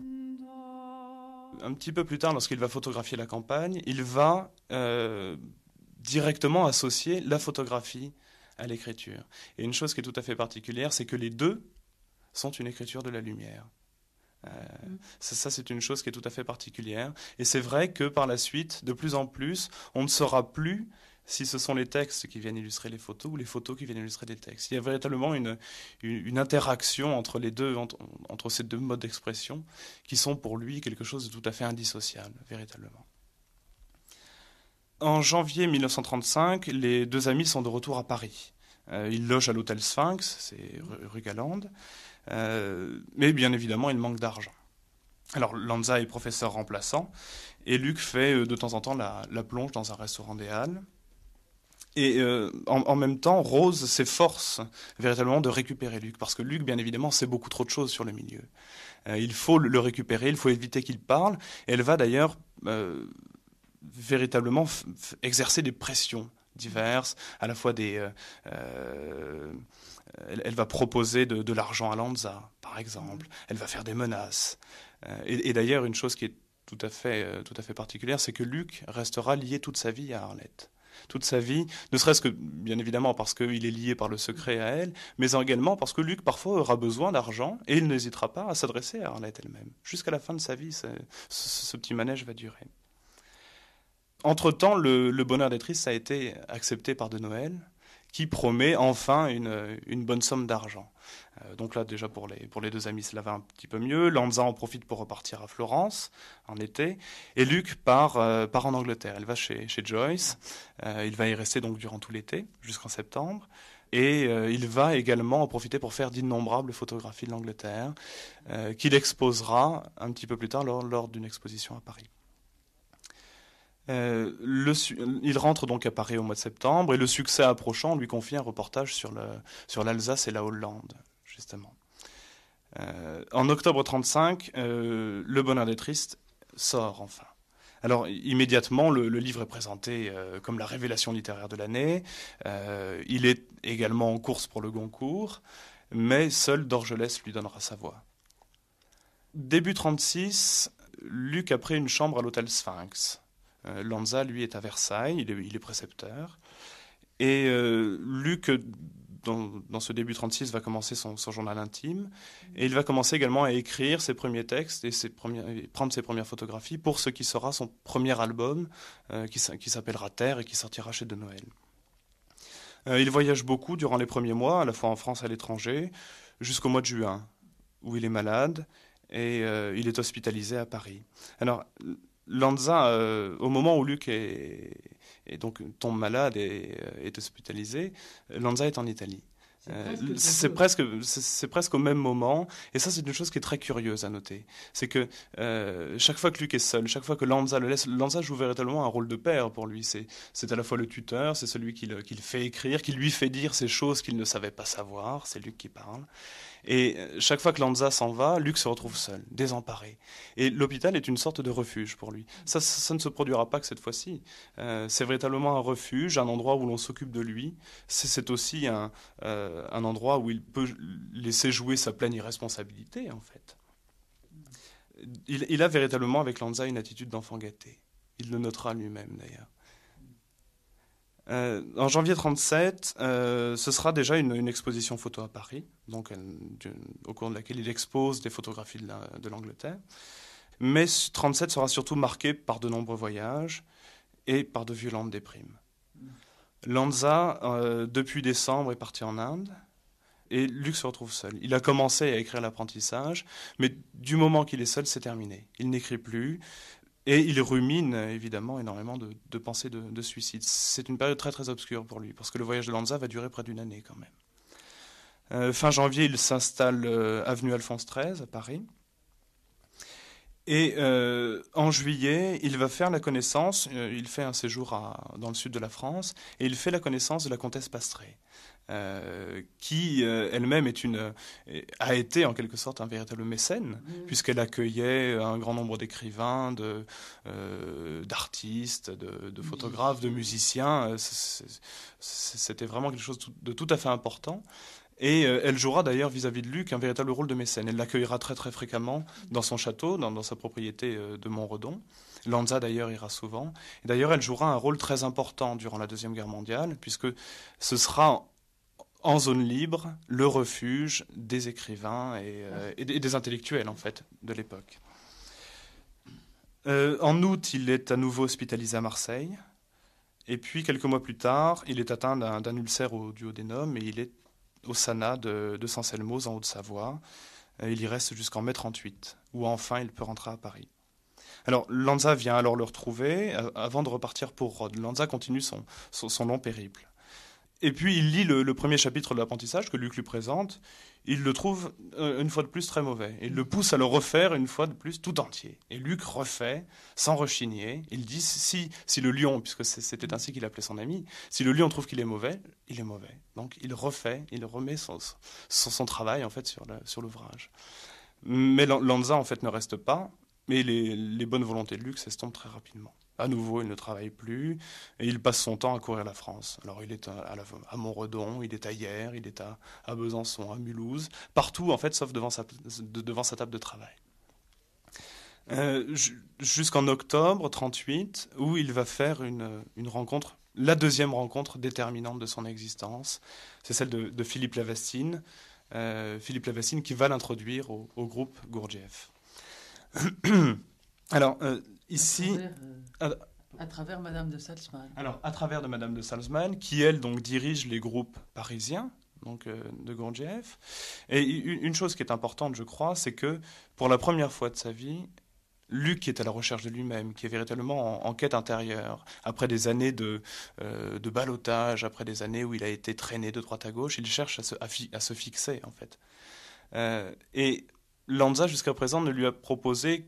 Un petit peu plus tard, lorsqu'il va photographier la campagne, il va directement associer la photographie à l'écriture. Et une chose qui est tout à fait particulière, c'est que les deux sont une écriture de la lumière. Ça, c'est une chose qui est tout à fait particulière. Et c'est vrai que par la suite, de plus en plus, on ne saura plus si ce sont les textes qui viennent illustrer les photos ou les photos qui viennent illustrer les textes. Il y a véritablement une interaction entre les deux, entre ces deux modes d'expression, qui sont pour lui quelque chose de tout à fait indissociable, véritablement. En janvier 1935, les 2 amis sont de retour à Paris. Ils logent à l'hôtel Sphinx, c'est rue Galande, mais bien évidemment, il manque d'argent. Alors, Lanza est professeur remplaçant, et Luc fait de temps en temps la plonge dans un restaurant des Halles. Et en même temps, Rose s'efforce véritablement de récupérer Luc, parce que Luc, bien évidemment, sait beaucoup trop de choses sur le milieu. Il faut le récupérer, il faut éviter qu'il parle, et elle va d'ailleurs véritablement exercer des pressions diverses, à la fois elle va proposer de l'argent à Lanza, par exemple, elle va faire des menaces. Et d'ailleurs, une chose qui est tout à fait particulière, c'est que Luc restera lié toute sa vie à Arlette. Toute sa vie, ne serait-ce que, bien évidemment, parce qu'il est lié par le secret à elle, mais également parce que Luc, parfois, aura besoin d'argent, et il n'hésitera pas à s'adresser à Arlette elle-même. Jusqu'à la fin de sa vie, ce petit manège va durer. Entre-temps, le bonheur des tristes a été accepté par de Noël, qui promet enfin une bonne somme d'argent. Donc là, déjà, pour les 2 amis, cela va un petit peu mieux. Lanza en profite pour repartir à Florence en été. Et Luc part en Angleterre. Elle va chez Joyce. Il va y rester donc durant tout l'été, jusqu'en septembre. Et il va également en profiter pour faire d'innombrables photographies de l'Angleterre, qu'il exposera un petit peu plus tard lors d'une exposition à Paris. Il rentre donc à Paris au mois de septembre, et le succès approchant, on lui confie un reportage sur l'Alsace et la Hollande, justement. En octobre 1935, Le bonheur des tristes sort enfin. Alors immédiatement, le livre est présenté comme la révélation littéraire de l'année. Il est également en course pour le Goncourt, mais seul Dorgelès lui donnera sa voix. Début 1936, Luc a pris une chambre à l'hôtel Sphinx. Lanza, lui, est à Versailles, il est précepteur. Et Luc dans ce début 36, va commencer son journal intime. Et il va commencer également à écrire ses premiers textes et prendre ses premières photographies pour ce qui sera son premier album, qui s'appellera Terre et qui sortira chez De Noël. Il voyage beaucoup durant les premiers mois, à la fois en France et à l'étranger, jusqu'au mois de juin, où il est malade et il est hospitalisé à Paris. Alors, Lanza, au moment où Luc donc tombe malade et est hospitalisé, Lanza est en Italie. C'est presque au même moment, et ça c'est une chose qui est très curieuse à noter. C'est que chaque fois que Luc est seul, chaque fois que Lanza le laisse, Lanza joue véritablement un rôle de père pour lui. C'est à la fois le tuteur, c'est celui qui le fait écrire, qui lui fait dire ces choses qu'il ne savait pas savoir, c'est Luc qui parle. Et chaque fois que Lanza s'en va, Luc se retrouve seul, désemparé. Et l'hôpital est une sorte de refuge pour lui. Ça ne se produira pas que cette fois-ci. C'est véritablement un refuge, un endroit où l'on s'occupe de lui. C'est aussi un endroit où il peut laisser jouer sa pleine irresponsabilité, en fait. Il a véritablement avec Lanza une attitude d'enfant gâté. Il le notera lui-même, d'ailleurs. En janvier 1937, ce sera déjà une exposition photo à Paris, donc au cours de laquelle il expose des photographies de l'Angleterre. Mais 1937 sera surtout marqué par de nombreux voyages et par de violentes déprimes. Lanza, depuis décembre, est parti en Inde et Luc se retrouve seul. Il a commencé à écrire l'apprentissage, mais du moment qu'il est seul, c'est terminé. Il n'écrit plus. Et il rumine évidemment énormément de pensées de suicide. C'est une période très très obscure pour lui, parce que le voyage de Lanza va durer près d'une année quand même. Fin janvier, il s'installe avenue Alphonse XIII à Paris. Et en juillet, il va faire la connaissance, il fait un séjour dans le sud de la France, et il fait la connaissance de la comtesse Pastré, qui elle-même a été en quelque sorte un véritable mécène, puisqu'elle accueillait un grand nombre d'écrivains, d'artistes, de photographes, de musiciens. C'était vraiment quelque chose de tout à fait important. Et elle jouera d'ailleurs vis-à-vis de Luc un véritable rôle de mécène. Elle l'accueillera très très fréquemment dans son château, dans sa propriété de Montredon. Lanza d'ailleurs ira souvent. Et d'ailleurs elle jouera un rôle très important durant la Deuxième Guerre mondiale, puisque ce sera en zone libre le refuge des écrivains et des intellectuels en fait de l'époque. En août, il est à nouveau hospitalisé à Marseille. Et puis quelques mois plus tard, il est atteint d'un ulcère au duodénum et il est au Sanat de Saint-Selmoz en Haute-Savoie. Il y reste jusqu'en mai 1938, où enfin il peut rentrer à Paris. Alors Lanza vient alors le retrouver avant de repartir pour Rhodes. Lanza continue son long périple. Et puis il lit le premier chapitre de l'apprentissage que Luc lui présente. Il le trouve une fois de plus très mauvais. Il le pousse à le refaire une fois de plus tout entier. Et Luc refait sans rechigner. Il dit si le lion, puisque c'était ainsi qu'il appelait son ami, si le lion trouve qu'il est mauvais, il est mauvais. Donc il refait, il remet son travail en fait sur l'ouvrage. Mais Lanza en fait ne reste pas. Mais les bonnes volontés de Luc s'estompent très rapidement. À nouveau, il ne travaille plus et il passe son temps à courir la France. Alors il est à Montredon, il est à Hyères, il est à Besançon, à Mulhouse, partout en fait, sauf devant sa table de travail. Jusqu'en octobre 1938, où il va faire une rencontre, la deuxième rencontre déterminante de son existence, c'est celle de Philippe Lavastine. Philippe Lavastine qui va l'introduire au groupe Gurdjieff. Alors, ici... À travers Madame de Salzmann. Alors, à travers de Madame de Salzmann, qui, elle, donc, dirige les groupes parisiens, donc, de Gurdjieff. Et une chose qui est importante, je crois, c'est que, pour la première fois de sa vie, Luc est à la recherche de lui-même, qui est véritablement en quête intérieure. Après des années de ballottage, après des années où il a été traîné de droite à gauche, il cherche à se fixer, en fait. Et Lanza, jusqu'à présent, ne lui a proposé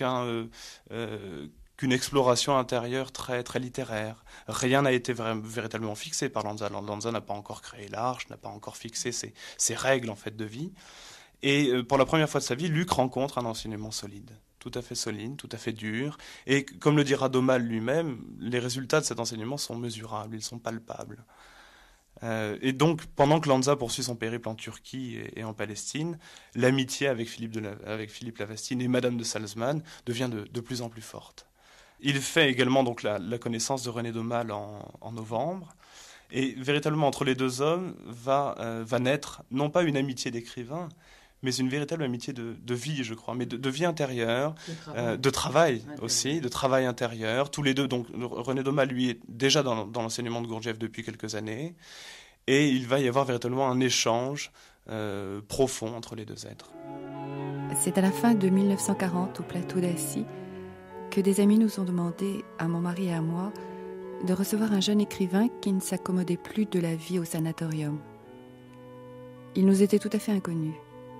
qu'une exploration intérieure très, très littéraire. Rien n'a été véritablement fixé par Lanza. Lanza n'a pas encore créé l'Arche, n'a pas encore fixé ses règles en fait, de vie. Et pour la première fois de sa vie, Luc rencontre un enseignement solide, tout à fait dur. Et comme le dira Domal lui-même, les résultats de cet enseignement sont mesurables, ils sont palpables. Et donc, pendant que Lanza poursuit son périple en Turquie et en Palestine, l'amitié avec Philippe Lavastine et Madame de Salzmann devient de plus en plus forte. Il fait également donc la connaissance de René Domal en novembre, Et véritablement, entre les deux hommes va naître, non pas une amitié d'écrivain, mais une véritable amitié de vie, je crois, mais de vie intérieure, de travail aussi, de travail intérieur. Tous les deux, donc René Daumas, lui, est déjà dans l'enseignement de Gurdjieff depuis quelques années, et il va y avoir véritablement un échange profond entre les deux êtres. C'est à la fin de 1940, au plateau d'Assy, que des amis nous ont demandé, à mon mari et à moi, de recevoir un jeune écrivain qui ne s'accommodait plus de la vie au sanatorium. Il nous était tout à fait inconnu.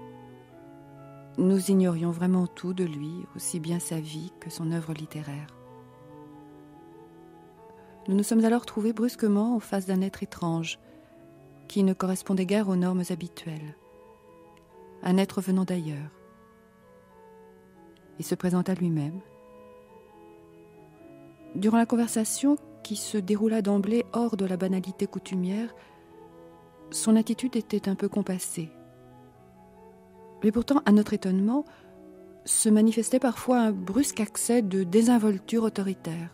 Nous ignorions vraiment tout de lui, aussi bien sa vie que son œuvre littéraire. Nous nous sommes alors trouvés brusquement en face d'un être étrange, qui ne correspondait guère aux normes habituelles. Un être venant d'ailleurs. Il se présenta lui-même. Durant la conversation, qui se déroula d'emblée hors de la banalité coutumière, son attitude était un peu compassée. Mais pourtant, à notre étonnement, se manifestait parfois un brusque accès de désinvolture autoritaire.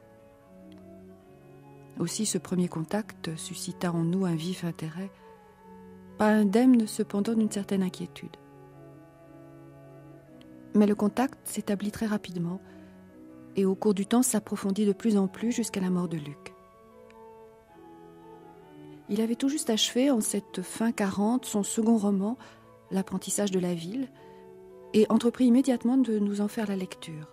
Aussi, ce premier contact suscita en nous un vif intérêt, pas indemne cependant d'une certaine inquiétude. Mais le contact s'établit très rapidement et au cours du temps s'approfondit de plus en plus jusqu'à la mort de Luc. Il avait tout juste achevé, en cette fin 40, son second roman, L'apprentissage de la ville, et entrepris immédiatement de nous en faire la lecture.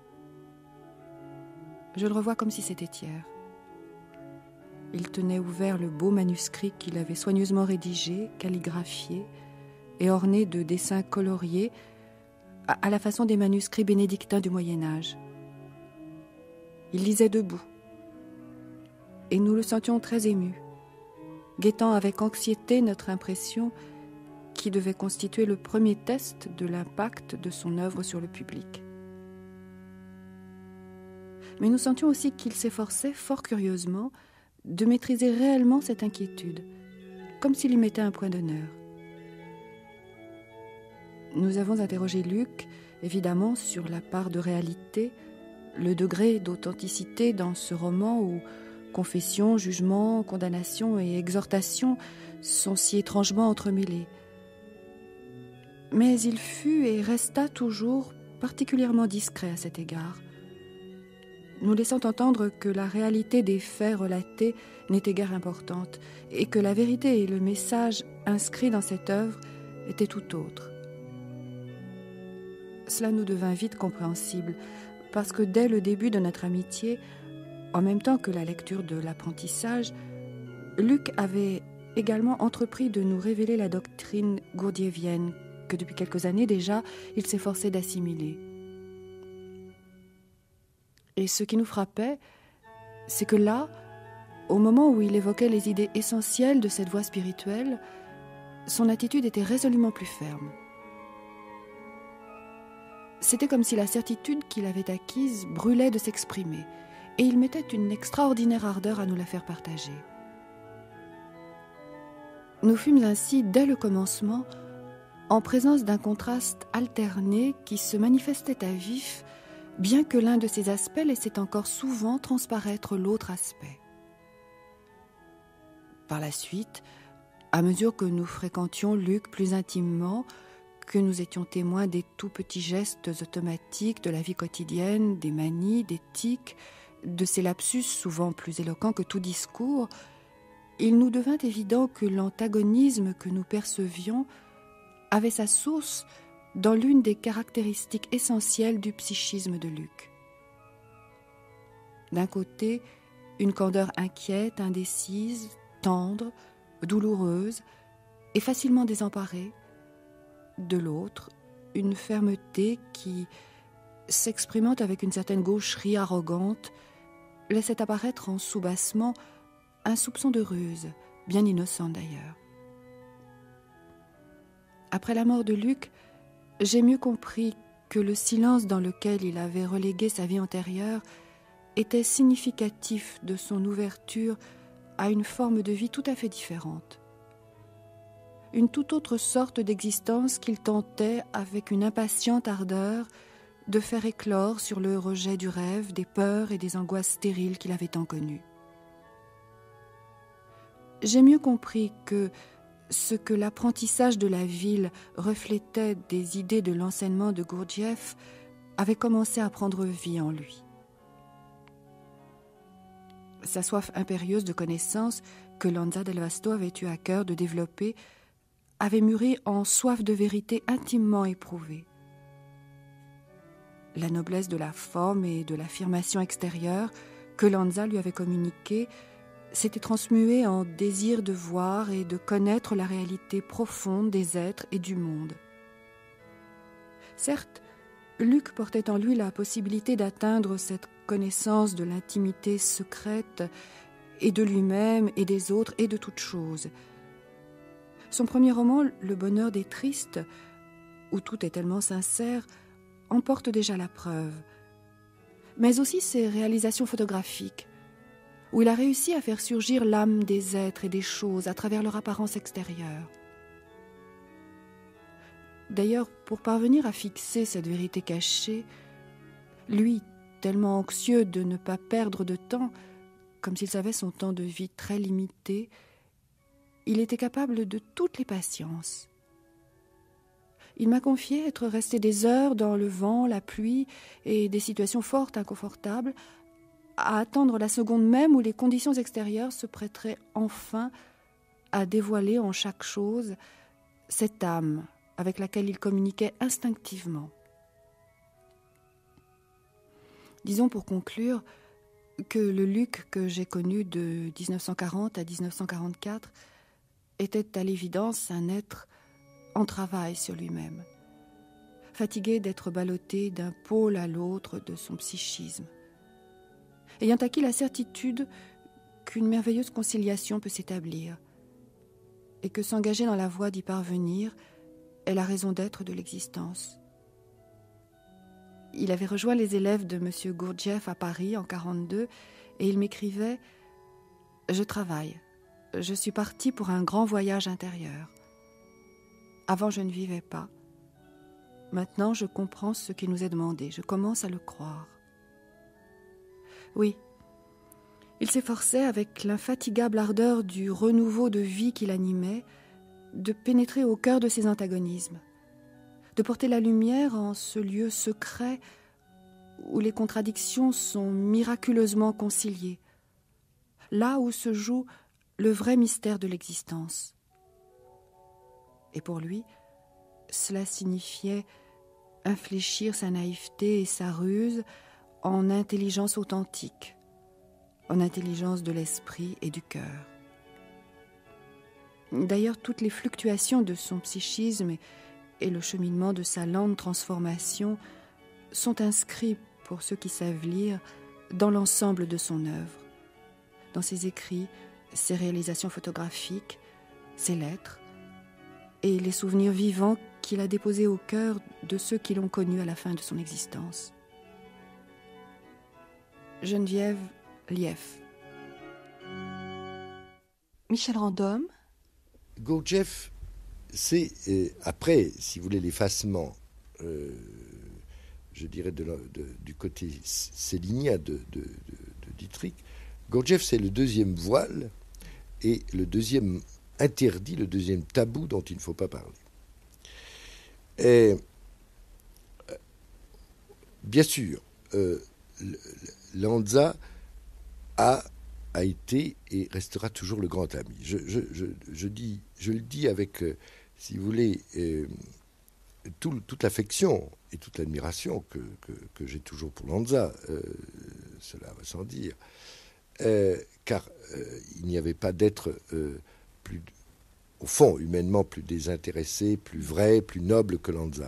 Je le revois comme si c'était hier. Il tenait ouvert le beau manuscrit qu'il avait soigneusement rédigé, calligraphié et orné de dessins coloriés à la façon des manuscrits bénédictins du Moyen-Âge. Il lisait debout et nous le sentions très ému, guettant avec anxiété notre impression qui devait constituer le premier test de l'impact de son œuvre sur le public. Mais nous sentions aussi qu'il s'efforçait, fort curieusement, de maîtriser réellement cette inquiétude, comme s'il y mettait un point d'honneur. Nous avons interrogé Luc, évidemment, sur la part de réalité, le degré d'authenticité dans ce roman où confession, jugement, condamnation et exhortation sont si étrangement entremêlés. Mais il fut et resta toujours particulièrement discret à cet égard, nous laissant entendre que la réalité des faits relatés n'était guère importante et que la vérité et le message inscrits dans cette œuvre étaient tout autres. Cela nous devint vite compréhensible, parce que dès le début de notre amitié, en même temps que la lecture de l'apprentissage, Luc avait également entrepris de nous révéler la doctrine gurdjieffienne que depuis quelques années déjà, il s'efforçait d'assimiler. Et ce qui nous frappait, c'est que là, au moment où il évoquait les idées essentielles de cette voie spirituelle, son attitude était résolument plus ferme. C'était comme si la certitude qu'il avait acquise brûlait de s'exprimer, et il mettait une extraordinaire ardeur à nous la faire partager. Nous fûmes ainsi, dès le commencement, en présence d'un contraste alterné qui se manifestait à vif, bien que l'un de ces aspects laissait encore souvent transparaître l'autre aspect. Par la suite, à mesure que nous fréquentions Luc plus intimement, que nous étions témoins des tout petits gestes automatiques de la vie quotidienne, des manies, des tics, de ces lapsus souvent plus éloquents que tout discours, il nous devint évident que l'antagonisme que nous percevions avait sa source dans l'une des caractéristiques essentielles du psychisme de Luc. D'un côté, une candeur inquiète, indécise, tendre, douloureuse et facilement désemparée. De l'autre, une fermeté qui, s'exprimant avec une certaine gaucherie arrogante, laissait apparaître en soubassement un soupçon de ruse, bien innocent d'ailleurs. Après la mort de Luc, j'ai mieux compris que le silence dans lequel il avait relégué sa vie antérieure était significatif de son ouverture à une forme de vie tout à fait différente. Une toute autre sorte d'existence qu'il tentait, avec une impatiente ardeur, de faire éclore sur le rejet du rêve, des peurs et des angoisses stériles qu'il avait tant connues. j'ai mieux compris que ce que l'apprentissage de la ville reflétait des idées de l'enseignement de Gurdjieff avait commencé à prendre vie en lui. Sa soif impérieuse de connaissance que Lanza del Vasto avait eu à cœur de développer avait mûri en soif de vérité intimement éprouvée. La noblesse de la forme et de l'affirmation extérieure que Lanza lui avait communiquée s'était transmuée en désir de voir et de connaître la réalité profonde des êtres et du monde. Certes, Luc portait en lui la possibilité d'atteindre cette connaissance de l'intimité secrète et de lui-même et des autres et de toutes choses. Son premier roman, Le bonheur des tristes, où tout est tellement sincère, en porte déjà la preuve. Mais aussi ses réalisations photographiques, où il a réussi à faire surgir l'âme des êtres et des choses à travers leur apparence extérieure. D'ailleurs, pour parvenir à fixer cette vérité cachée, lui, tellement anxieux de ne pas perdre de temps, comme s'il savait son temps de vie très limité, il était capable de toutes les patiences. Il m'a confié être resté des heures dans le vent, la pluie et des situations fort inconfortables, à attendre la seconde même où les conditions extérieures se prêteraient enfin à dévoiler en chaque chose cette âme avec laquelle il communiquait instinctivement. Disons pour conclure que le Luc que j'ai connu de 1940 à 1944 était à l'évidence un être en travail sur lui-même, fatigué d'être ballotté d'un pôle à l'autre de son psychisme, ayant acquis la certitude qu'une merveilleuse conciliation peut s'établir et que s'engager dans la voie d'y parvenir est la raison d'être de l'existence. Il avait rejoint les élèves de M. Gurdjieff à Paris en 1942 et il m'écrivait « Je travaille. Je suis parti pour un grand voyage intérieur. Avant, je ne vivais pas. Maintenant, je comprends ce qui nous est demandé. Je commence à le croire. » Oui, il s'efforçait, avec l'infatigable ardeur du renouveau de vie qui l'animait, de pénétrer au cœur de ses antagonismes, de porter la lumière en ce lieu secret où les contradictions sont miraculeusement conciliées, là où se joue le vrai mystère de l'existence. Et pour lui, cela signifiait infléchir sa naïveté et sa ruse en intelligence authentique, en intelligence de l'esprit et du cœur. D'ailleurs, toutes les fluctuations de son psychisme et le cheminement de sa lente transformation sont inscrits, pour ceux qui savent lire, dans l'ensemble de son œuvre, dans ses écrits, ses réalisations photographiques, ses lettres et les souvenirs vivants qu'il a déposés au cœur de ceux qui l'ont connu à la fin de son existence. Geneviève Lief. Michel Random. Gurdjieff, c'est après, si vous voulez, l'effacement, je dirais, du côté célinien de Dietrich. Gurdjieff, c'est le deuxième voile et le deuxième interdit, le deuxième tabou dont il ne faut pas parler. Et, bien sûr, Lanza a été et restera toujours le grand ami. Je le dis avec, si vous voulez, toute l'affection et toute l'admiration que j'ai toujours pour Lanza, cela va sans dire, car il n'y avait pas d'être plus, au fond, humainement plus désintéressé, plus vrai, plus noble que Lanza.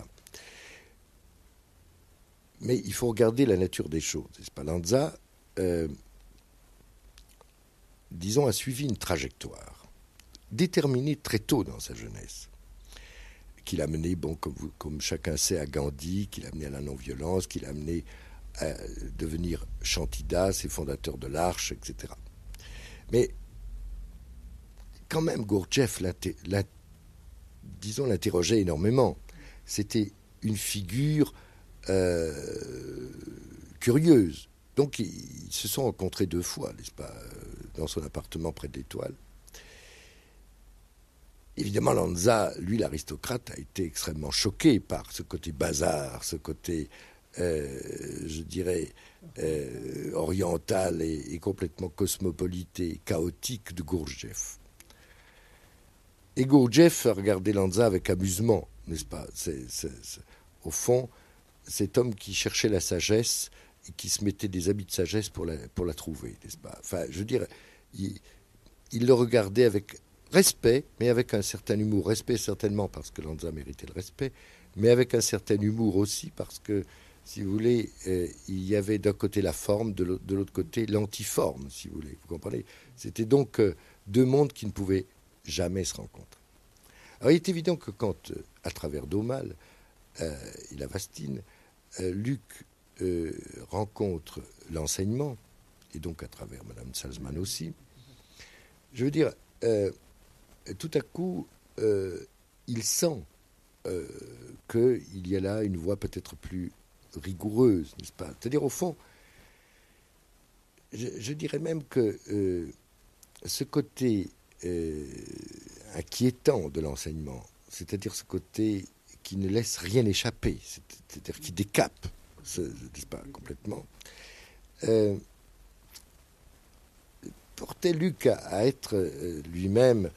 Mais il faut regarder la nature des choses, n'est-ce pas? Lanza, disons, a suivi une trajectoire déterminée très tôt dans sa jeunesse, qui l'a mené, comme chacun sait, à Gandhi, qui l'a mené à la non-violence, qui l'a mené à devenir Chantidas et fondateur de l'Arche, etc. Mais quand même, Gurdjieff l'interrogeait énormément. C'était une figure curieuse. Donc, ils se sont rencontrés 2 fois, n'est-ce pas, dans son appartement près de l'Étoile. évidemment, Lanza, lui, l'aristocrate, a été extrêmement choqué par ce côté bazar, ce côté, je dirais, oriental et complètement cosmopolite et chaotique de Gurdjieff. Et Gurdjieff a regardé Lanza avec amusement, n'est-ce pas ? Au fond, cet homme qui cherchait la sagesse et qui se mettait des habits de sagesse pour la trouver, n'est-ce pas ? Enfin, je veux dire, il le regardait avec respect, mais avec un certain humour. Respect certainement parce que Lanza méritait le respect, mais avec un certain humour aussi parce que, si vous voulez, il y avait d'un côté la forme, de l'autre côté l'antiforme, si vous voulez. Vous comprenez ? C'était donc deux mondes qui ne pouvaient jamais se rencontrer. Alors il est évident que quand, à travers D'Aumale et la Vastine, Luc rencontre l'enseignement, et donc à travers Madame de Salzmann aussi, je veux dire, tout à coup, il sent qu'il y a là une voie peut-être plus rigoureuse, n'est-ce pas ? C'est-à-dire, au fond, je dirais même que ce côté inquiétant de l'enseignement, c'est-à-dire ce côté qui ne laisse rien échapper, c'est-à-dire qui décape, n'est-ce pas, complètement, portait Luc à être lui-même,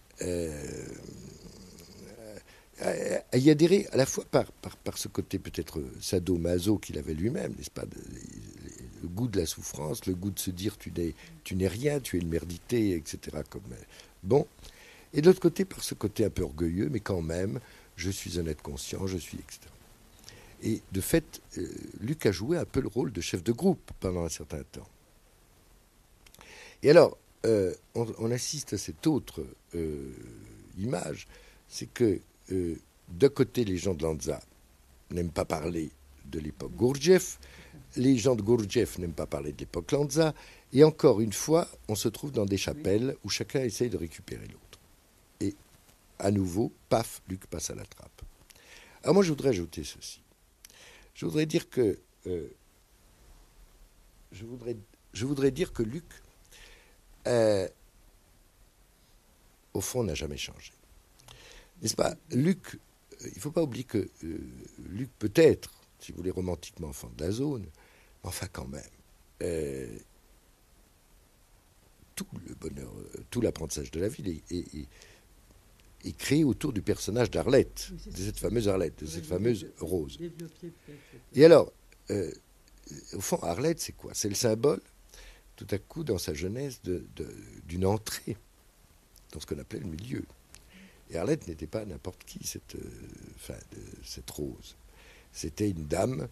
à y adhérer à la fois par ce côté peut-être sadomaso qu'il avait lui-même, n'est-ce pas, le goût de la souffrance, le goût de se dire tu n'es rien, tu es une merdité, etc. Bon. Et de l'autre côté, par ce côté un peu orgueilleux, mais quand même, je suis un être conscient, je suis, etc. Et de fait, Luc a joué un peu le rôle de chef de groupe pendant un certain temps. Et alors, on assiste à cette autre image, c'est que d'un côté, les gens de Lanza n'aiment pas parler de l'époque Gurdjieff, les gens de Gurdjieff n'aiment pas parler de l'époque Lanza, et encore une fois, on se trouve dans des chapelles où chacun essaye de récupérer l'autre. Et à nouveau, paf, Luc passe à la trappe. Alors moi, je voudrais ajouter ceci. Je voudrais dire que je voudrais dire que Luc, au fond, n'a jamais changé. N'est-ce pas ? Luc, il ne faut pas oublier que Luc peut être, si vous voulez, romantiquement enfant de la zone, mais enfin quand même, tout le bonheur, tout l'apprentissage de la ville est créé autour du personnage d'Arlette, de cette fameuse Arlette, de cette fameuse Rose. Et alors, au fond, Arlette, c'est quoi ? C'est le symbole, tout à coup, dans sa jeunesse, d'une entrée dans ce qu'on appelait le milieu. Et Arlette n'était pas n'importe qui, cette Rose. C'était une dame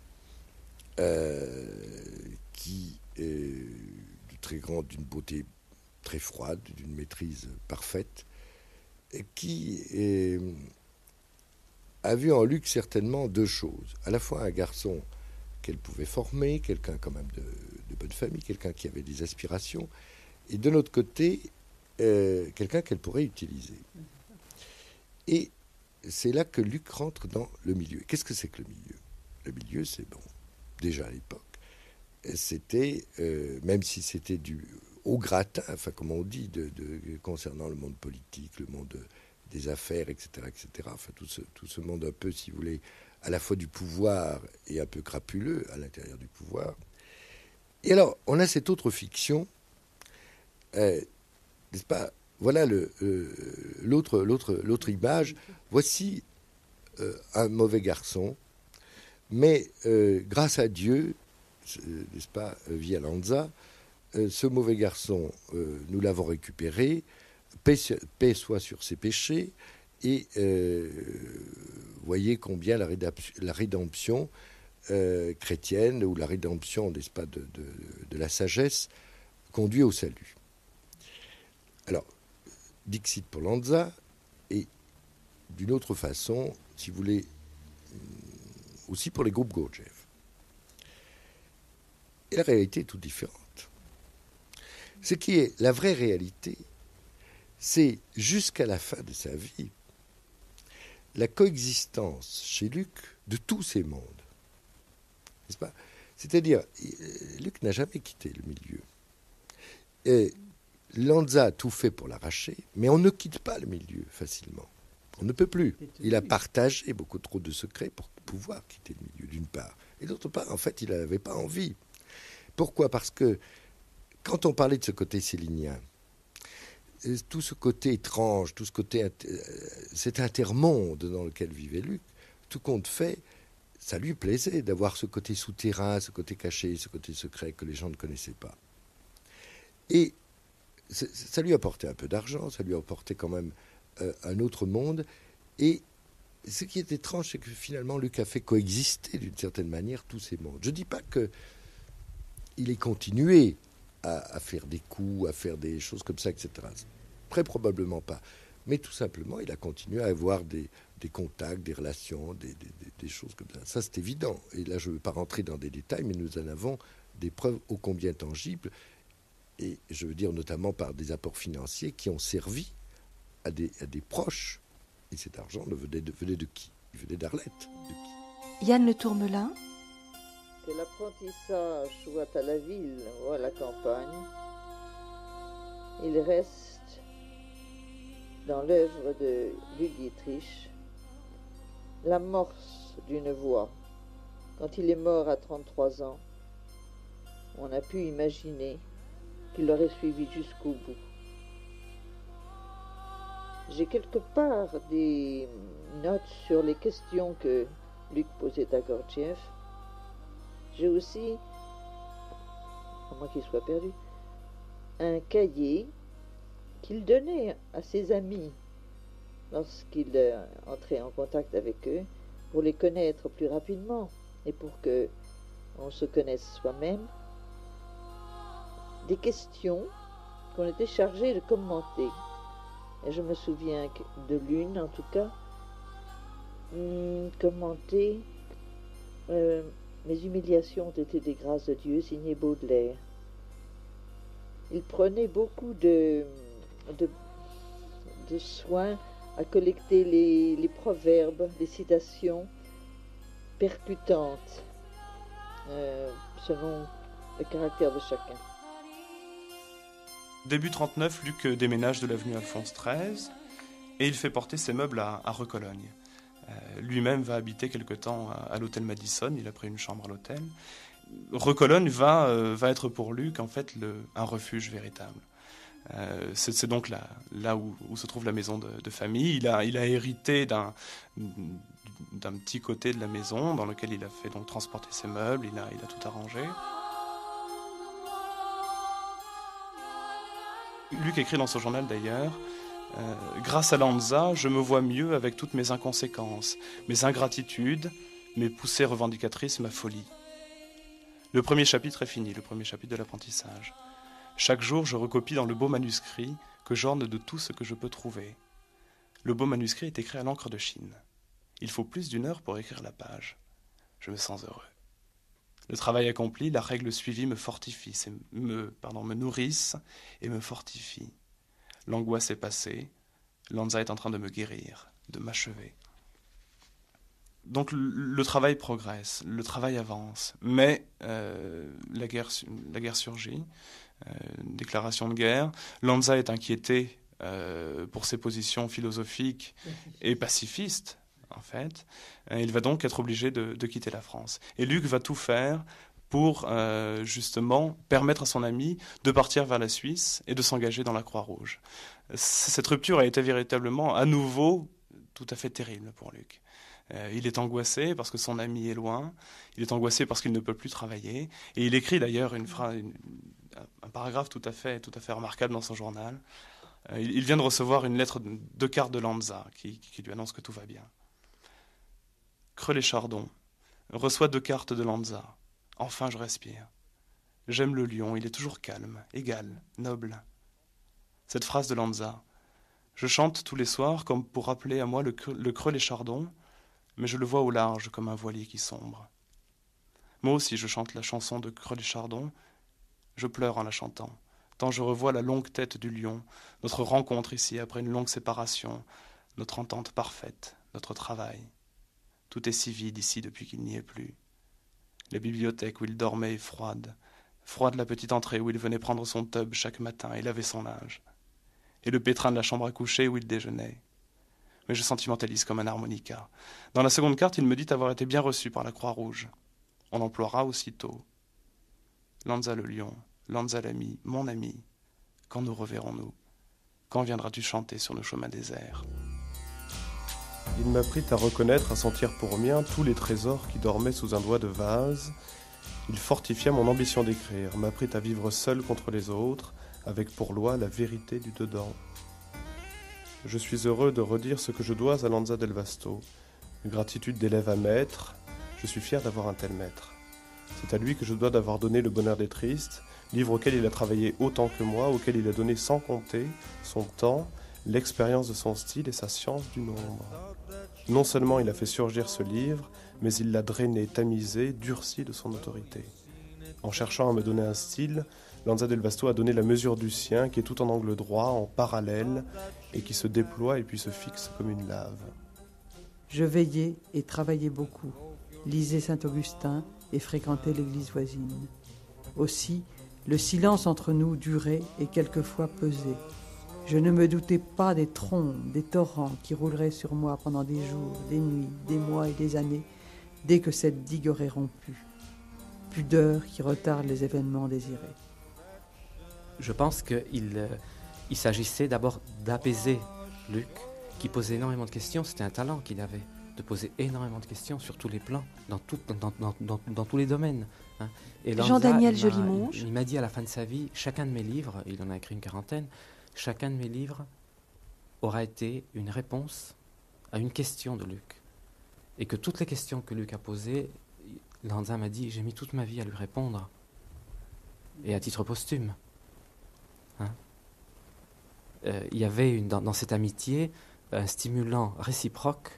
qui est d'une beauté très froide, d'une maîtrise parfaite, et qui a vu en Luc certainement deux choses. À la fois un garçon qu'elle pouvait former, quelqu'un quand même de bonne famille, quelqu'un qui avait des aspirations, et de l'autre côté, quelqu'un qu'elle pourrait utiliser. Et c'est là que Luc rentre dans le milieu. Qu'est-ce que c'est que le milieu ? Le milieu, c'est bon, déjà à l'époque, c'était, même si c'était du haut gratin, enfin comme on dit, concernant le monde politique, le monde des affaires, etc., enfin tout ce monde un peu, si vous voulez, à la fois du pouvoir et un peu crapuleux à l'intérieur du pouvoir. Et alors, on a cette autre fiction, n'est-ce pas ? Voilà l'autre image. Voici un mauvais garçon, mais grâce à Dieu, n'est-ce pas, via Lanza, ce mauvais garçon, nous l'avons récupéré, paix soit sur ses péchés, et voyez combien la rédemption chrétienne, ou la rédemption, n'est-ce pas, de la sagesse, conduit au salut. Alors, Dixit pour Lanza, et d'une autre façon, si vous voulez, aussi pour les groupes Gurdjieff. Et la réalité est toute différente. Ce qui est la vraie réalité, c'est jusqu'à la fin de sa vie, la coexistence chez Luc de tous ces mondes. N'est-ce pas ? C'est-à-dire, Luc n'a jamais quitté le milieu. Et Lanza a tout fait pour l'arracher, mais on ne quitte pas le milieu facilement. On ne peut plus. Il a partagé beaucoup trop de secrets pour pouvoir quitter le milieu, d'une part. Et d'autre part, en fait, il n'avait pas envie. Pourquoi ? Parce que quand on parlait de ce côté célinien, tout ce côté étrange, tout ce côté, cet intermonde dans lequel vivait Luc, tout compte fait, ça lui plaisait d'avoir ce côté souterrain, ce côté caché, ce côté secret que les gens ne connaissaient pas. Et ça lui apportait un peu d'argent, ça lui apportait quand même un autre monde. Et ce qui est étrange, c'est que finalement, Luc a fait coexister d'une certaine manière tous ces mondes. Je ne dis pas qu'il ait continué à faire des coups, à faire des choses comme ça, etc. Très probablement pas. Mais tout simplement, il a continué à avoir des contacts, des relations, des choses comme ça. Ça, c'est évident. Et là, je ne veux pas rentrer dans des détails, mais nous en avons des preuves ô combien tangibles. Et je veux dire notamment par des apports financiers qui ont servi à des proches. Et cet argent venait de qui ? Il venait d'Arlette. De qui ? Yann Le Tourmelin. Que l'apprentissage soit à la ville ou à la campagne, il reste dans l'œuvre de Luc Dietrich l'amorce d'une voie. Quand il est mort à 33 ans, on a pu imaginer qu'il l'aurait suivi jusqu'au bout. J'ai quelque part des notes sur les questions que Luc posait à Gurdjieff. J'ai aussi, à moins qu'il soit perdu, un cahier qu'il donnait à ses amis lorsqu'il entrait en contact avec eux pour les connaître plus rapidement et pour que on se connaisse soi-même. Des questions qu'on était chargé de commenter. Et je me souviens de l'une, en tout cas, commenter mes humiliations ont été des grâces de Dieu, signé Baudelaire. Il prenait beaucoup de soin à collecter les proverbes, les citations percutantes, selon le caractère de chacun. Début 39, Luc déménage de l'avenue Alphonse XIII et il fait porter ses meubles à Recologne. Lui-même va habiter quelque temps à l'hôtel Madison, il a pris une chambre à l'hôtel. Recologne va être pour Luc en fait un refuge véritable. C'est donc là où se trouve la maison de famille. Il a hérité d'un petit côté de la maison dans lequel il a fait donc transporter ses meubles, il a tout arrangé. Luc écrit dans son journal d'ailleurs, grâce à Lanza, je me vois mieux avec toutes mes inconséquences, mes ingratitudes, mes poussées revendicatrices, ma folie. Le premier chapitre est fini, le premier chapitre de l'apprentissage. Chaque jour, je recopie dans le beau manuscrit que j'orne de tout ce que je peux trouver. Le beau manuscrit est écrit à l'encre de Chine. Il faut plus d'1 heure pour écrire la page. Je me sens heureux. Le travail accompli, la règle suivie me fortifie, me nourrissent et me fortifie. L'angoisse est passée, Lanza est en train de me guérir, de m'achever. Donc le travail progresse, le travail avance, mais la guerre surgit, déclaration de guerre. Lanza est inquiété pour ses positions philosophiques et pacifistes, en fait. Il va donc être obligé de quitter la France. Et Luc va tout faire pour justement permettre à son ami de partir vers la Suisse et de s'engager dans la Croix-Rouge. Cette rupture a été véritablement, à nouveau, tout à fait terrible pour Luc. Il est angoissé parce que son ami est loin, il est angoissé parce qu'il ne peut plus travailler, et il écrit d'ailleurs un paragraphe tout à fait remarquable dans son journal. Il vient de recevoir une lettre de carte de Lanza qui lui annonce que tout va bien. Creux-les-Chardons reçoit 2 cartes de Lanza. Enfin, je respire. J'aime le lion, il est toujours calme, égal, noble. Cette phrase de Lanza, je chante tous les soirs comme pour rappeler à moi le Creux-les-Chardons, mais je le vois au large comme un voilier qui sombre. Moi aussi, je chante la chanson de Creux-les-Chardons. Je pleure en la chantant, tant je revois la longue tête du lion, notre rencontre ici après une longue séparation, notre entente parfaite, notre travail. Tout est si vide ici depuis qu'il n'y est plus. La bibliothèque où il dormait est froide. Froide la petite entrée où il venait prendre son tub chaque matin et laver son linge. Et le pétrin de la chambre à coucher où il déjeunait. Mais je sentimentalise comme un harmonica. Dans la seconde carte, il me dit avoir été bien reçu par la Croix-Rouge. On l'emploiera aussitôt. Lanza le lion, Lanza l'ami, mon ami, quand nous reverrons-nous? Quand viendras-tu chanter sur nos chemins déserts? Il m'apprit à reconnaître, à sentir pour mien tous les trésors qui dormaient sous un doigt de vase. Il fortifia mon ambition d'écrire, m'apprit à vivre seul contre les autres, avec pour loi la vérité du dedans. Je suis heureux de redire ce que je dois à Lanza del Vasto. Gratitude d'élève à maître, je suis fier d'avoir un tel maître. C'est à lui que je dois d'avoir donné Le bonheur des tristes, livre auquel il a travaillé autant que moi, auquel il a donné sans compter son temps, l'expérience de son style et sa science du nombre. Non seulement il a fait surgir ce livre, mais il l'a drainé, tamisé, durci de son autorité. En cherchant à me donner un style, Lanza del Vasto a donné la mesure du sien, qui est tout en angle droit, en parallèle, et qui se déploie et puis se fixe comme une lave. Je veillais et travaillais beaucoup, lisais Saint-Augustin et fréquentais l'église voisine. Aussi, le silence entre nous durait et quelquefois pesait. Je ne me doutais pas des trombes, des torrents qui rouleraient sur moi pendant des jours, des nuits, des mois et des années, dès que cette digue aurait rompu. Pudeur qui retarde les événements désirés. Je pense qu'il s'agissait d'abord d'apaiser Luc, qui posait énormément de questions. C'était un talent qu'il avait, de poser énormément de questions sur tous les plans, dans tous les domaines. Hein. Et Lanza, Jean-Daniel Jolimonge. Il m'a dit à la fin de sa vie, chacun de mes livres, il en a écrit une quarantaine, chacun de mes livres aura été une réponse à une question de Luc. Et que toutes les questions que Luc a posées, Lanza m'a dit, j'ai mis toute ma vie à lui répondre. Et à titre posthume. Hein. Il y avait dans cette amitié un stimulant réciproque.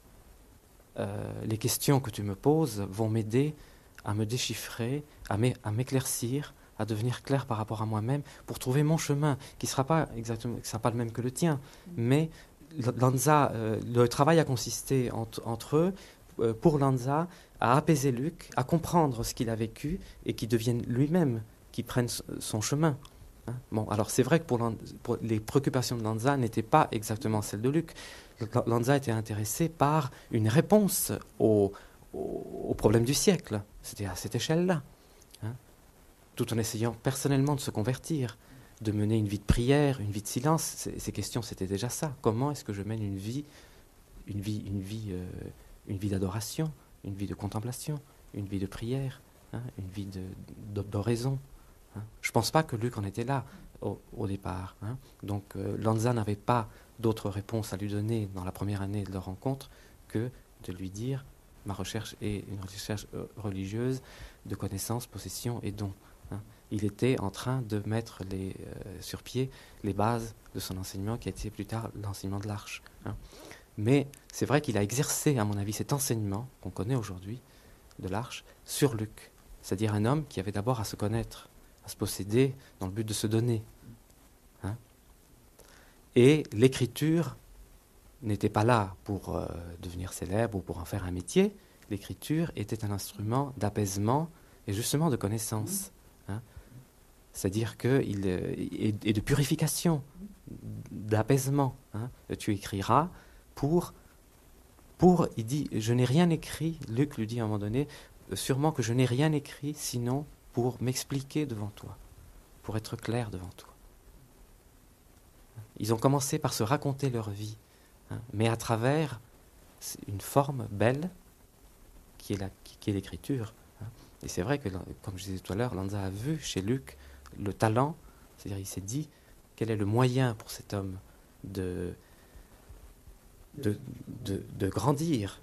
Les questions que tu me poses vont m'aider à me déchiffrer, à m'éclaircir, à devenir clair par rapport à moi-même, pour trouver mon chemin, qui ne sera pas le même que le tien. Mais Lanza, le travail a consisté entre eux, pour Lanza, à apaiser Luc, à comprendre ce qu'il a vécu et qu'il devienne lui-même, qu'il prenne son chemin. Hein. Bon, alors c'est vrai que pour les préoccupations de Lanza n'étaient pas exactement celles de Luc. Lanza était intéressé par une réponse au problème du siècle. C'était à cette échelle-là. Hein. Tout en essayant personnellement de se convertir, de mener une vie de prière, une vie de silence. Ces questions, c'était déjà ça. Comment est-ce que je mène une vie d'adoration, une vie de contemplation, une vie de prière, hein, une vie d'oraison. Hein. Je ne pense pas que Luc en était là au départ. Hein. Donc Lanza n'avait pas d'autre réponse à lui donner dans la première année de leur rencontre que de lui dire ma recherche est une recherche religieuse de connaissance, possession et don. Hein. Il était en train de mettre sur pied les bases de son enseignement qui a été plus tard l'enseignement de l'Arche. Hein. Mais c'est vrai qu'il a exercé, à mon avis, cet enseignement qu'on connaît aujourd'hui de l'Arche sur Luc. C'est-à-dire un homme qui avait d'abord à se connaître, à se posséder dans le but de se donner. Hein. Et l'écriture n'était pas là pour devenir célèbre ou pour en faire un métier. L'écriture était un instrument d'apaisement et justement de connaissance. Hein. C'est-à-dire et de purification, d'apaisement. Hein. Tu écriras il dit, je n'ai rien écrit, Luc lui dit à un moment donné, sûrement que je n'ai rien écrit sinon pour m'expliquer devant toi, pour être clair devant toi. Ils ont commencé par se raconter leur vie, hein, mais à travers une forme belle qui est l'écriture. Hein. Et c'est vrai que, comme je disais tout à l'heure, Lanza a vu chez Luc le talent, c'est-à-dire il s'est dit quel est le moyen pour cet homme de grandir,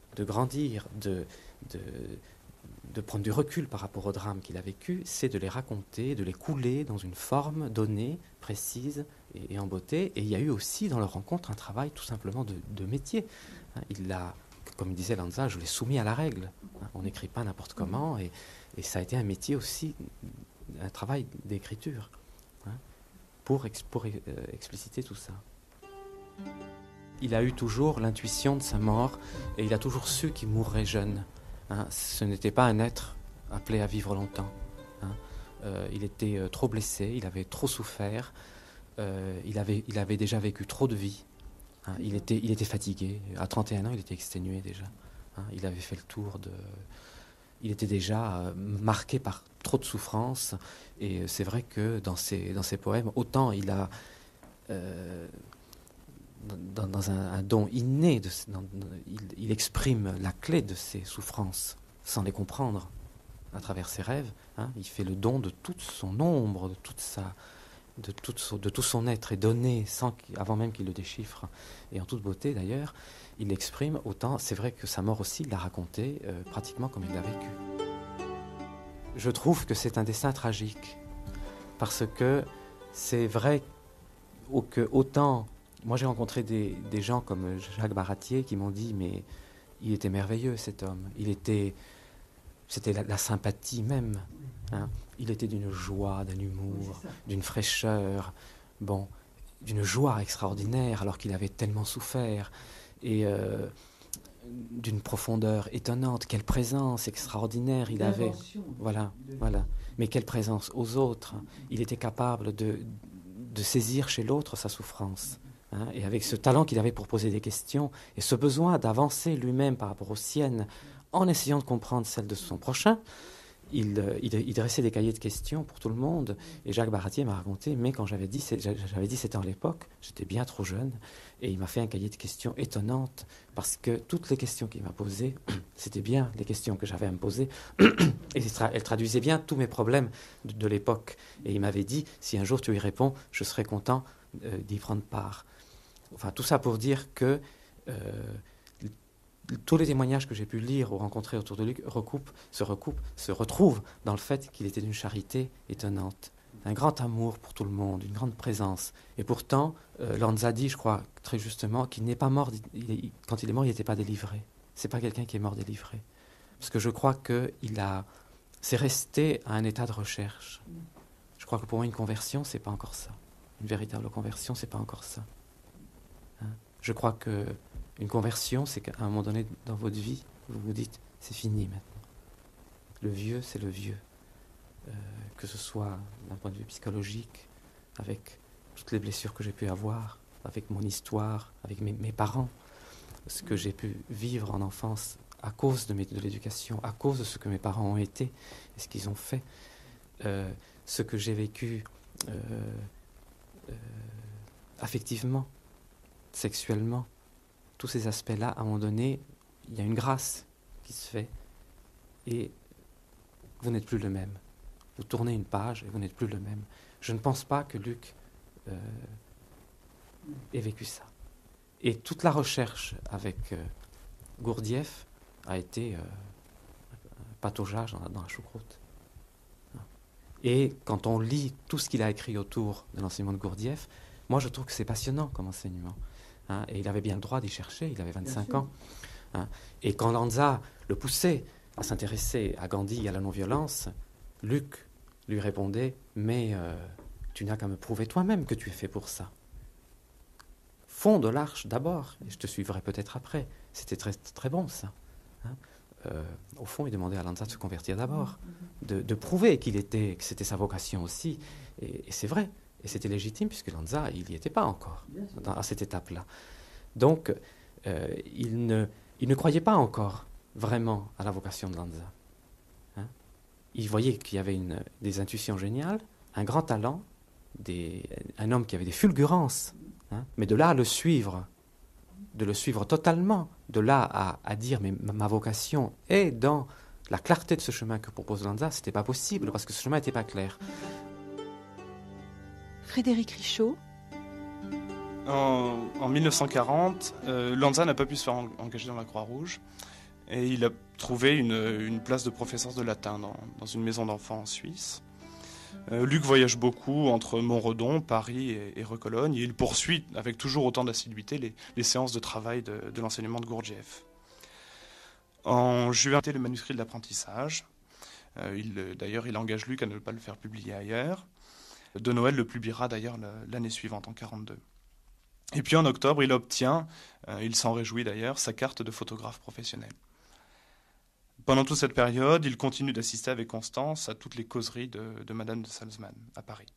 de prendre du recul par rapport au drame qu'il a vécu, c'est de les raconter, de les couler dans une forme donnée, précise et en beauté. Et il y a eu aussi dans leur rencontre un travail tout simplement de métier. Comme il disait Lanza, je l'ai soumis à la règle. On n'écrit pas n'importe comment et ça a été un métier aussi, un travail d'écriture, hein, pour expliciter tout ça. Il a eu toujours l'intuition de sa mort et il a toujours su qu'il mourrait jeune. Hein. Ce n'était pas un être appelé à vivre longtemps. Hein. il était trop blessé, il avait trop souffert, il avait déjà vécu trop de vie. Hein, il était fatigué. À 31 ans, il était exténué déjà. Hein, il avait fait le tour de... Il était déjà marqué par trop de souffrance. Et c'est vrai que dans ses poèmes, autant il a... dans un don inné, il exprime la clé de ses souffrances sans les comprendre à travers ses rêves. Hein, il fait le don de toute son ombre, de tout son être est donné avant même qu'il le déchiffre, et en toute beauté d'ailleurs. Il l'exprime autant. C'est vrai que sa mort aussi, il l'a raconté pratiquement comme il l'a vécu. Je trouve que c'est un destin tragique, parce que c'est vrai que autant... Moi, j'ai rencontré des gens comme Jacques Baratier qui m'ont dit, mais il était merveilleux, cet homme. C'était la sympathie même. Hein. Il était d'une joie, d'un humour, d'une fraîcheur, d'une joie extraordinaire, alors qu'il avait tellement souffert, et d'une profondeur étonnante. Quelle présence extraordinaire il avait. Voilà. Mais quelle présence aux autres. Il était capable de saisir chez l'autre sa souffrance. Hein, et avec ce talent qu'il avait pour poser des questions, et ce besoin d'avancer lui-même par rapport aux siennes, en essayant de comprendre celles de son prochain, il dressait des cahiers de questions pour tout le monde. Et Jacques Baratier m'a raconté, mais quand j'avais 17 ans à l'époque, j'étais bien trop jeune, et il m'a fait un cahier de questions étonnantes, parce que toutes les questions qu'il m'a posées, c'était bien les questions que j'avais à me poser, et elles traduisaient bien tous mes problèmes de l'époque. Et il m'avait dit, si un jour tu y réponds, je serai content d'y prendre part. Enfin, tout ça pour dire que tous les témoignages que j'ai pu lire ou rencontrer autour de lui se retrouvent dans le fait qu'il était d'une charité étonnante, un grand amour pour tout le monde, une grande présence. Et pourtant, Lanza dit, je crois très justement, qu'il n'est pas mort. Quand il est mort, il n'était pas délivré. C'est pas quelqu'un qui est mort délivré, parce que je crois que c'est resté à un état de recherche. Je crois que pour moi, une conversion, c'est pas encore ça. Une véritable conversion, c'est pas encore ça. Hein? Je crois que une conversion, c'est qu'à un moment donné dans votre vie, vous vous dites, c'est fini maintenant. Le vieux, c'est le vieux. Que ce soit d'un point de vue psychologique, avec toutes les blessures que j'ai pu avoir, avec mon histoire, avec mes parents, ce que j'ai pu vivre en enfance à cause de l'éducation, à cause de ce que mes parents ont été et ce qu'ils ont fait, ce que j'ai vécu affectivement, sexuellement, tous ces aspects-là, à un moment donné, il y a une grâce qui se fait et vous n'êtes plus le même. Vous tournez une page et vous n'êtes plus le même. Je ne pense pas que Luc ait vécu ça. Et toute la recherche avec Gurdjieff a été un pataugeage dans la choucroute. Et quand on lit tout ce qu'il a écrit autour de l'enseignement de Gurdjieff, moi je trouve que c'est passionnant comme enseignement. Hein, et il avait bien le droit d'y chercher, il avait 25 ans. Hein, et quand Lanza le poussait à s'intéresser à Gandhi et à la non-violence, Luc lui répondait, mais tu n'as qu'à me prouver toi-même que tu es fait pour ça. Fonde l'arche d'abord, et je te suivrai peut-être après. C'était très, très bon ça. Hein. Au fond, il demandait à Lanza de se convertir d'abord, de prouver que c'était sa vocation aussi. Et c'est vrai. Et c'était légitime, puisque Lanza, il n'y était pas encore à cette étape-là. Donc, il ne croyait pas encore vraiment à la vocation de Lanza. Hein? Il voyait qu'il y avait des intuitions géniales, un grand talent, un homme qui avait des fulgurances, hein? Mais de là à le suivre totalement, de là à dire, mais ma vocation est dans la clarté de ce chemin que propose Lanza, c'était pas possible, parce que ce chemin n'était pas clair. Frédéric Richaud. En 1940, Lanza n'a pas pu se faire engager dans la Croix-Rouge et il a trouvé une place de professeur de latin dans une maison d'enfants en Suisse. Luc voyage beaucoup entre Montredon, Paris et Recologne et il poursuit avec toujours autant d'assiduité les séances de travail de l'enseignement de Gurdjieff. En juin, le manuscrit de l'apprentissage. D'ailleurs, il engage Luc à ne pas le faire publier ailleurs. De Noël le publiera d'ailleurs l'année suivante, en 1942. Et puis en octobre, il obtient, il s'en réjouit d'ailleurs, sa carte de photographe professionnel. Pendant toute cette période, il continue d'assister avec constance à toutes les causeries de Madame de Salzmann à Paris.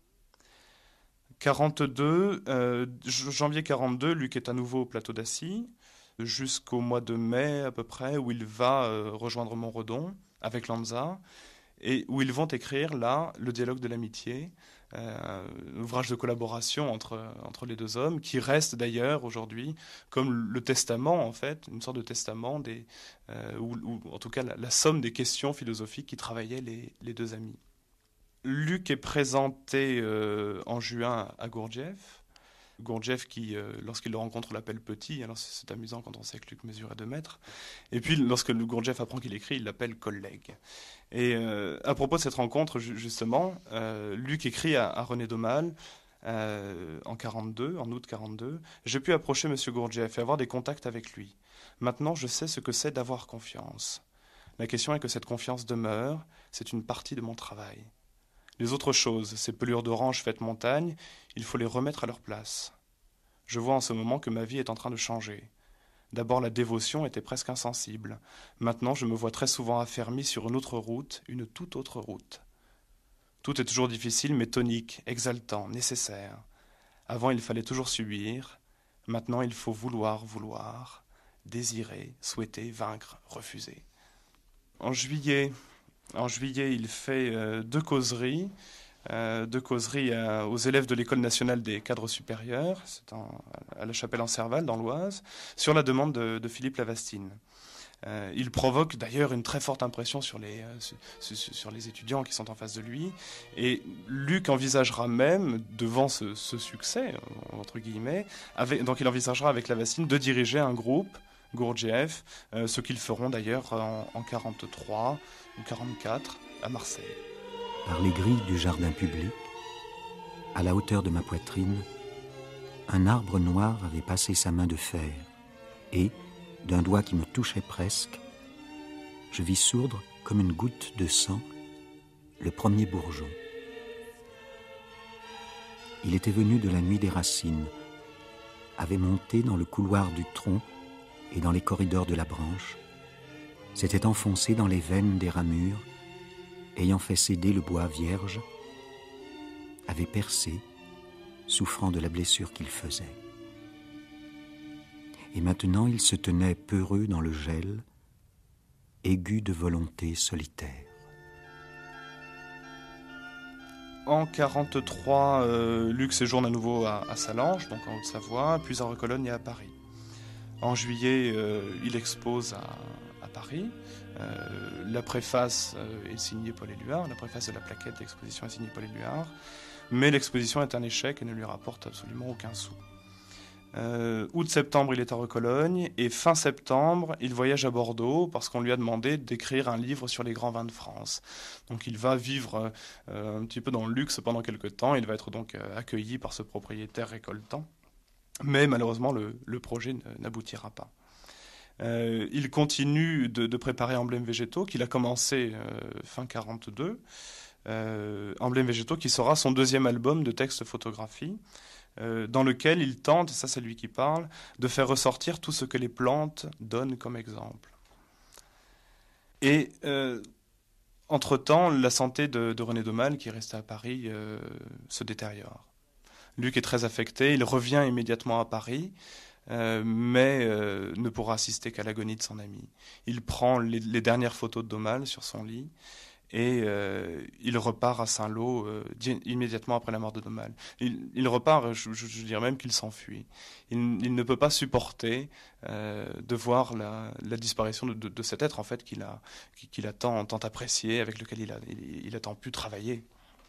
42, janvier 42, Luc est à nouveau au plateau d'Assy, jusqu'au mois de mai à peu près, où il va rejoindre Montredon avec Lanza, et où ils vont écrire là le dialogue de l'amitié, un ouvrage de collaboration entre les deux hommes, qui reste d'ailleurs aujourd'hui comme le testament, en fait, une sorte de testament, ou en tout cas la somme des questions philosophiques qui travaillaient les deux amis. Luc est présenté en juin à Gurdjieff. Gurdjieff qui, lorsqu'il le rencontre, l'appelle petit. Alors c'est amusant quand on sait que Luc mesurait 2 mètres. Et puis lorsque Gurdjieff apprend qu'il écrit, il l'appelle collègue. Et à propos de cette rencontre, justement, Luc écrit à René Daumal en août 42, « J'ai pu approcher M. Gurdjieff et avoir des contacts avec lui. Maintenant, je sais ce que c'est d'avoir confiance. La question est que cette confiance demeure, c'est une partie de mon travail. Les autres choses, ces pelures d'orange faites montagne, il faut les remettre à leur place. Je vois en ce moment que ma vie est en train de changer. D'abord, la dévotion était presque insensible. Maintenant, je me vois très souvent affermi sur une autre route, une toute autre route. Tout est toujours difficile, mais tonique, exaltant, nécessaire. Avant, il fallait toujours subir. Maintenant, il faut vouloir, désirer, souhaiter, vaincre, refuser. » En juillet, il fait 2 causeries. Aux élèves de l'École nationale des cadres supérieurs, c'est à la Chapelle-en-Serval, dans l'Oise, sur la demande de Philippe Lavastine. Il provoque d'ailleurs une très forte impression sur les étudiants qui sont en face de lui. Et Luc envisagera même, devant ce succès, entre guillemets, donc il envisagera avec Lavastine de diriger un groupe, Gurdjieff, ce qu'ils feront d'ailleurs en 43 ou 44 à Marseille. Par les grilles du jardin public, à la hauteur de ma poitrine, un arbre noir avait passé sa main de fer et, d'un doigt qui me touchait presque, je vis sourdre comme une goutte de sang le premier bourgeon. Il était venu de la nuit des racines, avait monté dans le couloir du tronc et dans les corridors de la branche, s'était enfoncé dans les veines des ramures, ayant fait céder le bois vierge, avait percé, souffrant de la blessure qu'il faisait. Et maintenant il se tenait peureux dans le gel, aigu de volonté solitaire. En 43, Luc séjourne à nouveau à Salange, donc en Haute-Savoie, puis à Recologne et à Paris. En juillet, il expose à Paris. La préface est signée Paul Éluard, la préface de la plaquette d'exposition est signée Paul Éluard, mais l'exposition est un échec et ne lui rapporte absolument aucun sou. Août-septembre, il est à Recologne, et fin septembre, il voyage à Bordeaux parce qu'on lui a demandé d'écrire un livre sur les grands vins de France. Donc il va vivre un petit peu dans le luxe pendant quelques temps, il va être donc accueilli par ce propriétaire récoltant, mais malheureusement le projet n'aboutira pas. Il continue de préparer Emblèmes végétaux, qu'il a commencé fin 42. Emblèmes végétaux, qui sera son 2e album de texte-photographie, dans lequel il tente, et ça c'est lui qui parle, de faire ressortir tout ce que les plantes donnent comme exemple. Et entre-temps, la santé de René Daumal, qui est resté à Paris, se détériore. Luc est très affecté, il revient immédiatement à Paris, mais ne pourra assister qu'à l'agonie de son ami. Il prend les dernières photos de Daumal sur son lit et il repart à Saint-Lô immédiatement après la mort de Daumal. Il repart, je dirais même qu'il s'enfuit. Il ne peut pas supporter de voir la disparition de cet être en fait qu'il a tant apprécié, avec lequel il a tant pu travailler.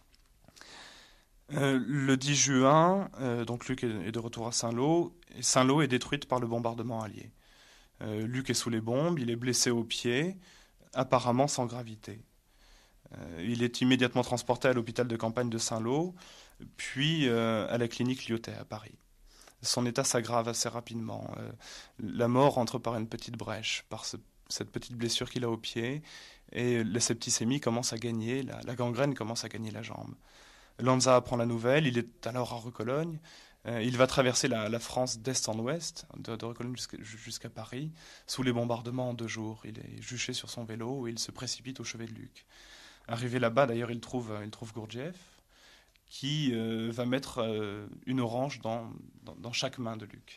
Le 10 juin, donc Luc est de retour à Saint-Lô. Saint-Lô est détruite par le bombardement allié. Luc est sous les bombes, il est blessé au pied, apparemment sans gravité. Il est immédiatement transporté à l'hôpital de campagne de Saint-Lô, puis à la clinique Lyotet à Paris. Son état s'aggrave assez rapidement. La mort entre par une petite brèche, par cette petite blessure qu'il a au pied, et la septicémie commence à gagner, la gangrène commence à gagner la jambe. Lanza apprend la nouvelle, il est alors à Recologne. Il va traverser la France d'est en ouest, de Recologne jusqu'à Paris, sous les bombardements en 2 jours. Il est juché sur son vélo et il se précipite au chevet de Luc. Arrivé là-bas, d'ailleurs, il trouve Gurdjieff, qui va mettre une orange dans chaque main de Luc.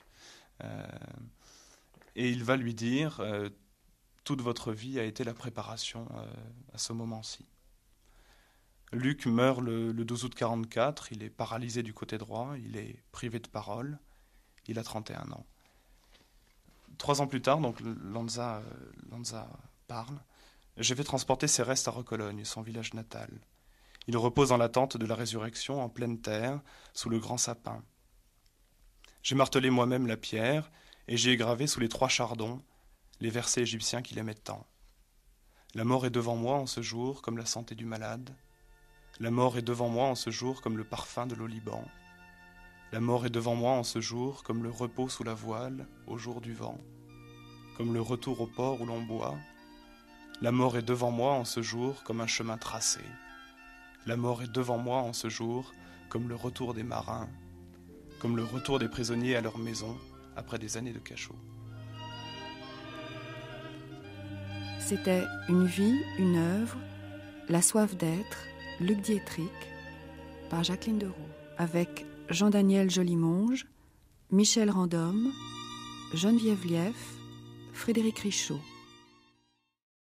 Et il va lui dire toute votre vie a été la préparation à ce moment-ci. Luc meurt le 12 août 1944, il est paralysé du côté droit, il est privé de parole, il a 31 ans. 3 ans plus tard, donc Lanza parle, je vais transporter ses restes à Recologne, son village natal. Il repose en l'attente de la résurrection en pleine terre, sous le grand sapin. J'ai martelé moi-même la pierre, et j'ai gravé sous les 3 chardons les versets égyptiens qu'il aimait tant. La mort est devant moi en ce jour comme la santé du malade. La mort est devant moi en ce jour comme le parfum de l'oliban. La mort est devant moi en ce jour comme le repos sous la voile au jour du vent, comme le retour au port où l'on boit. La mort est devant moi en ce jour comme un chemin tracé. La mort est devant moi en ce jour comme le retour des marins, comme le retour des prisonniers à leur maison après des années de cachot. C'était Une vie, une œuvre, La soif d'être, Luc Dietrich, par Jacqueline Deroux, avec Jean-Daniel Jolimonge, Michel Random, Geneviève Lief, Frédéric Richaud.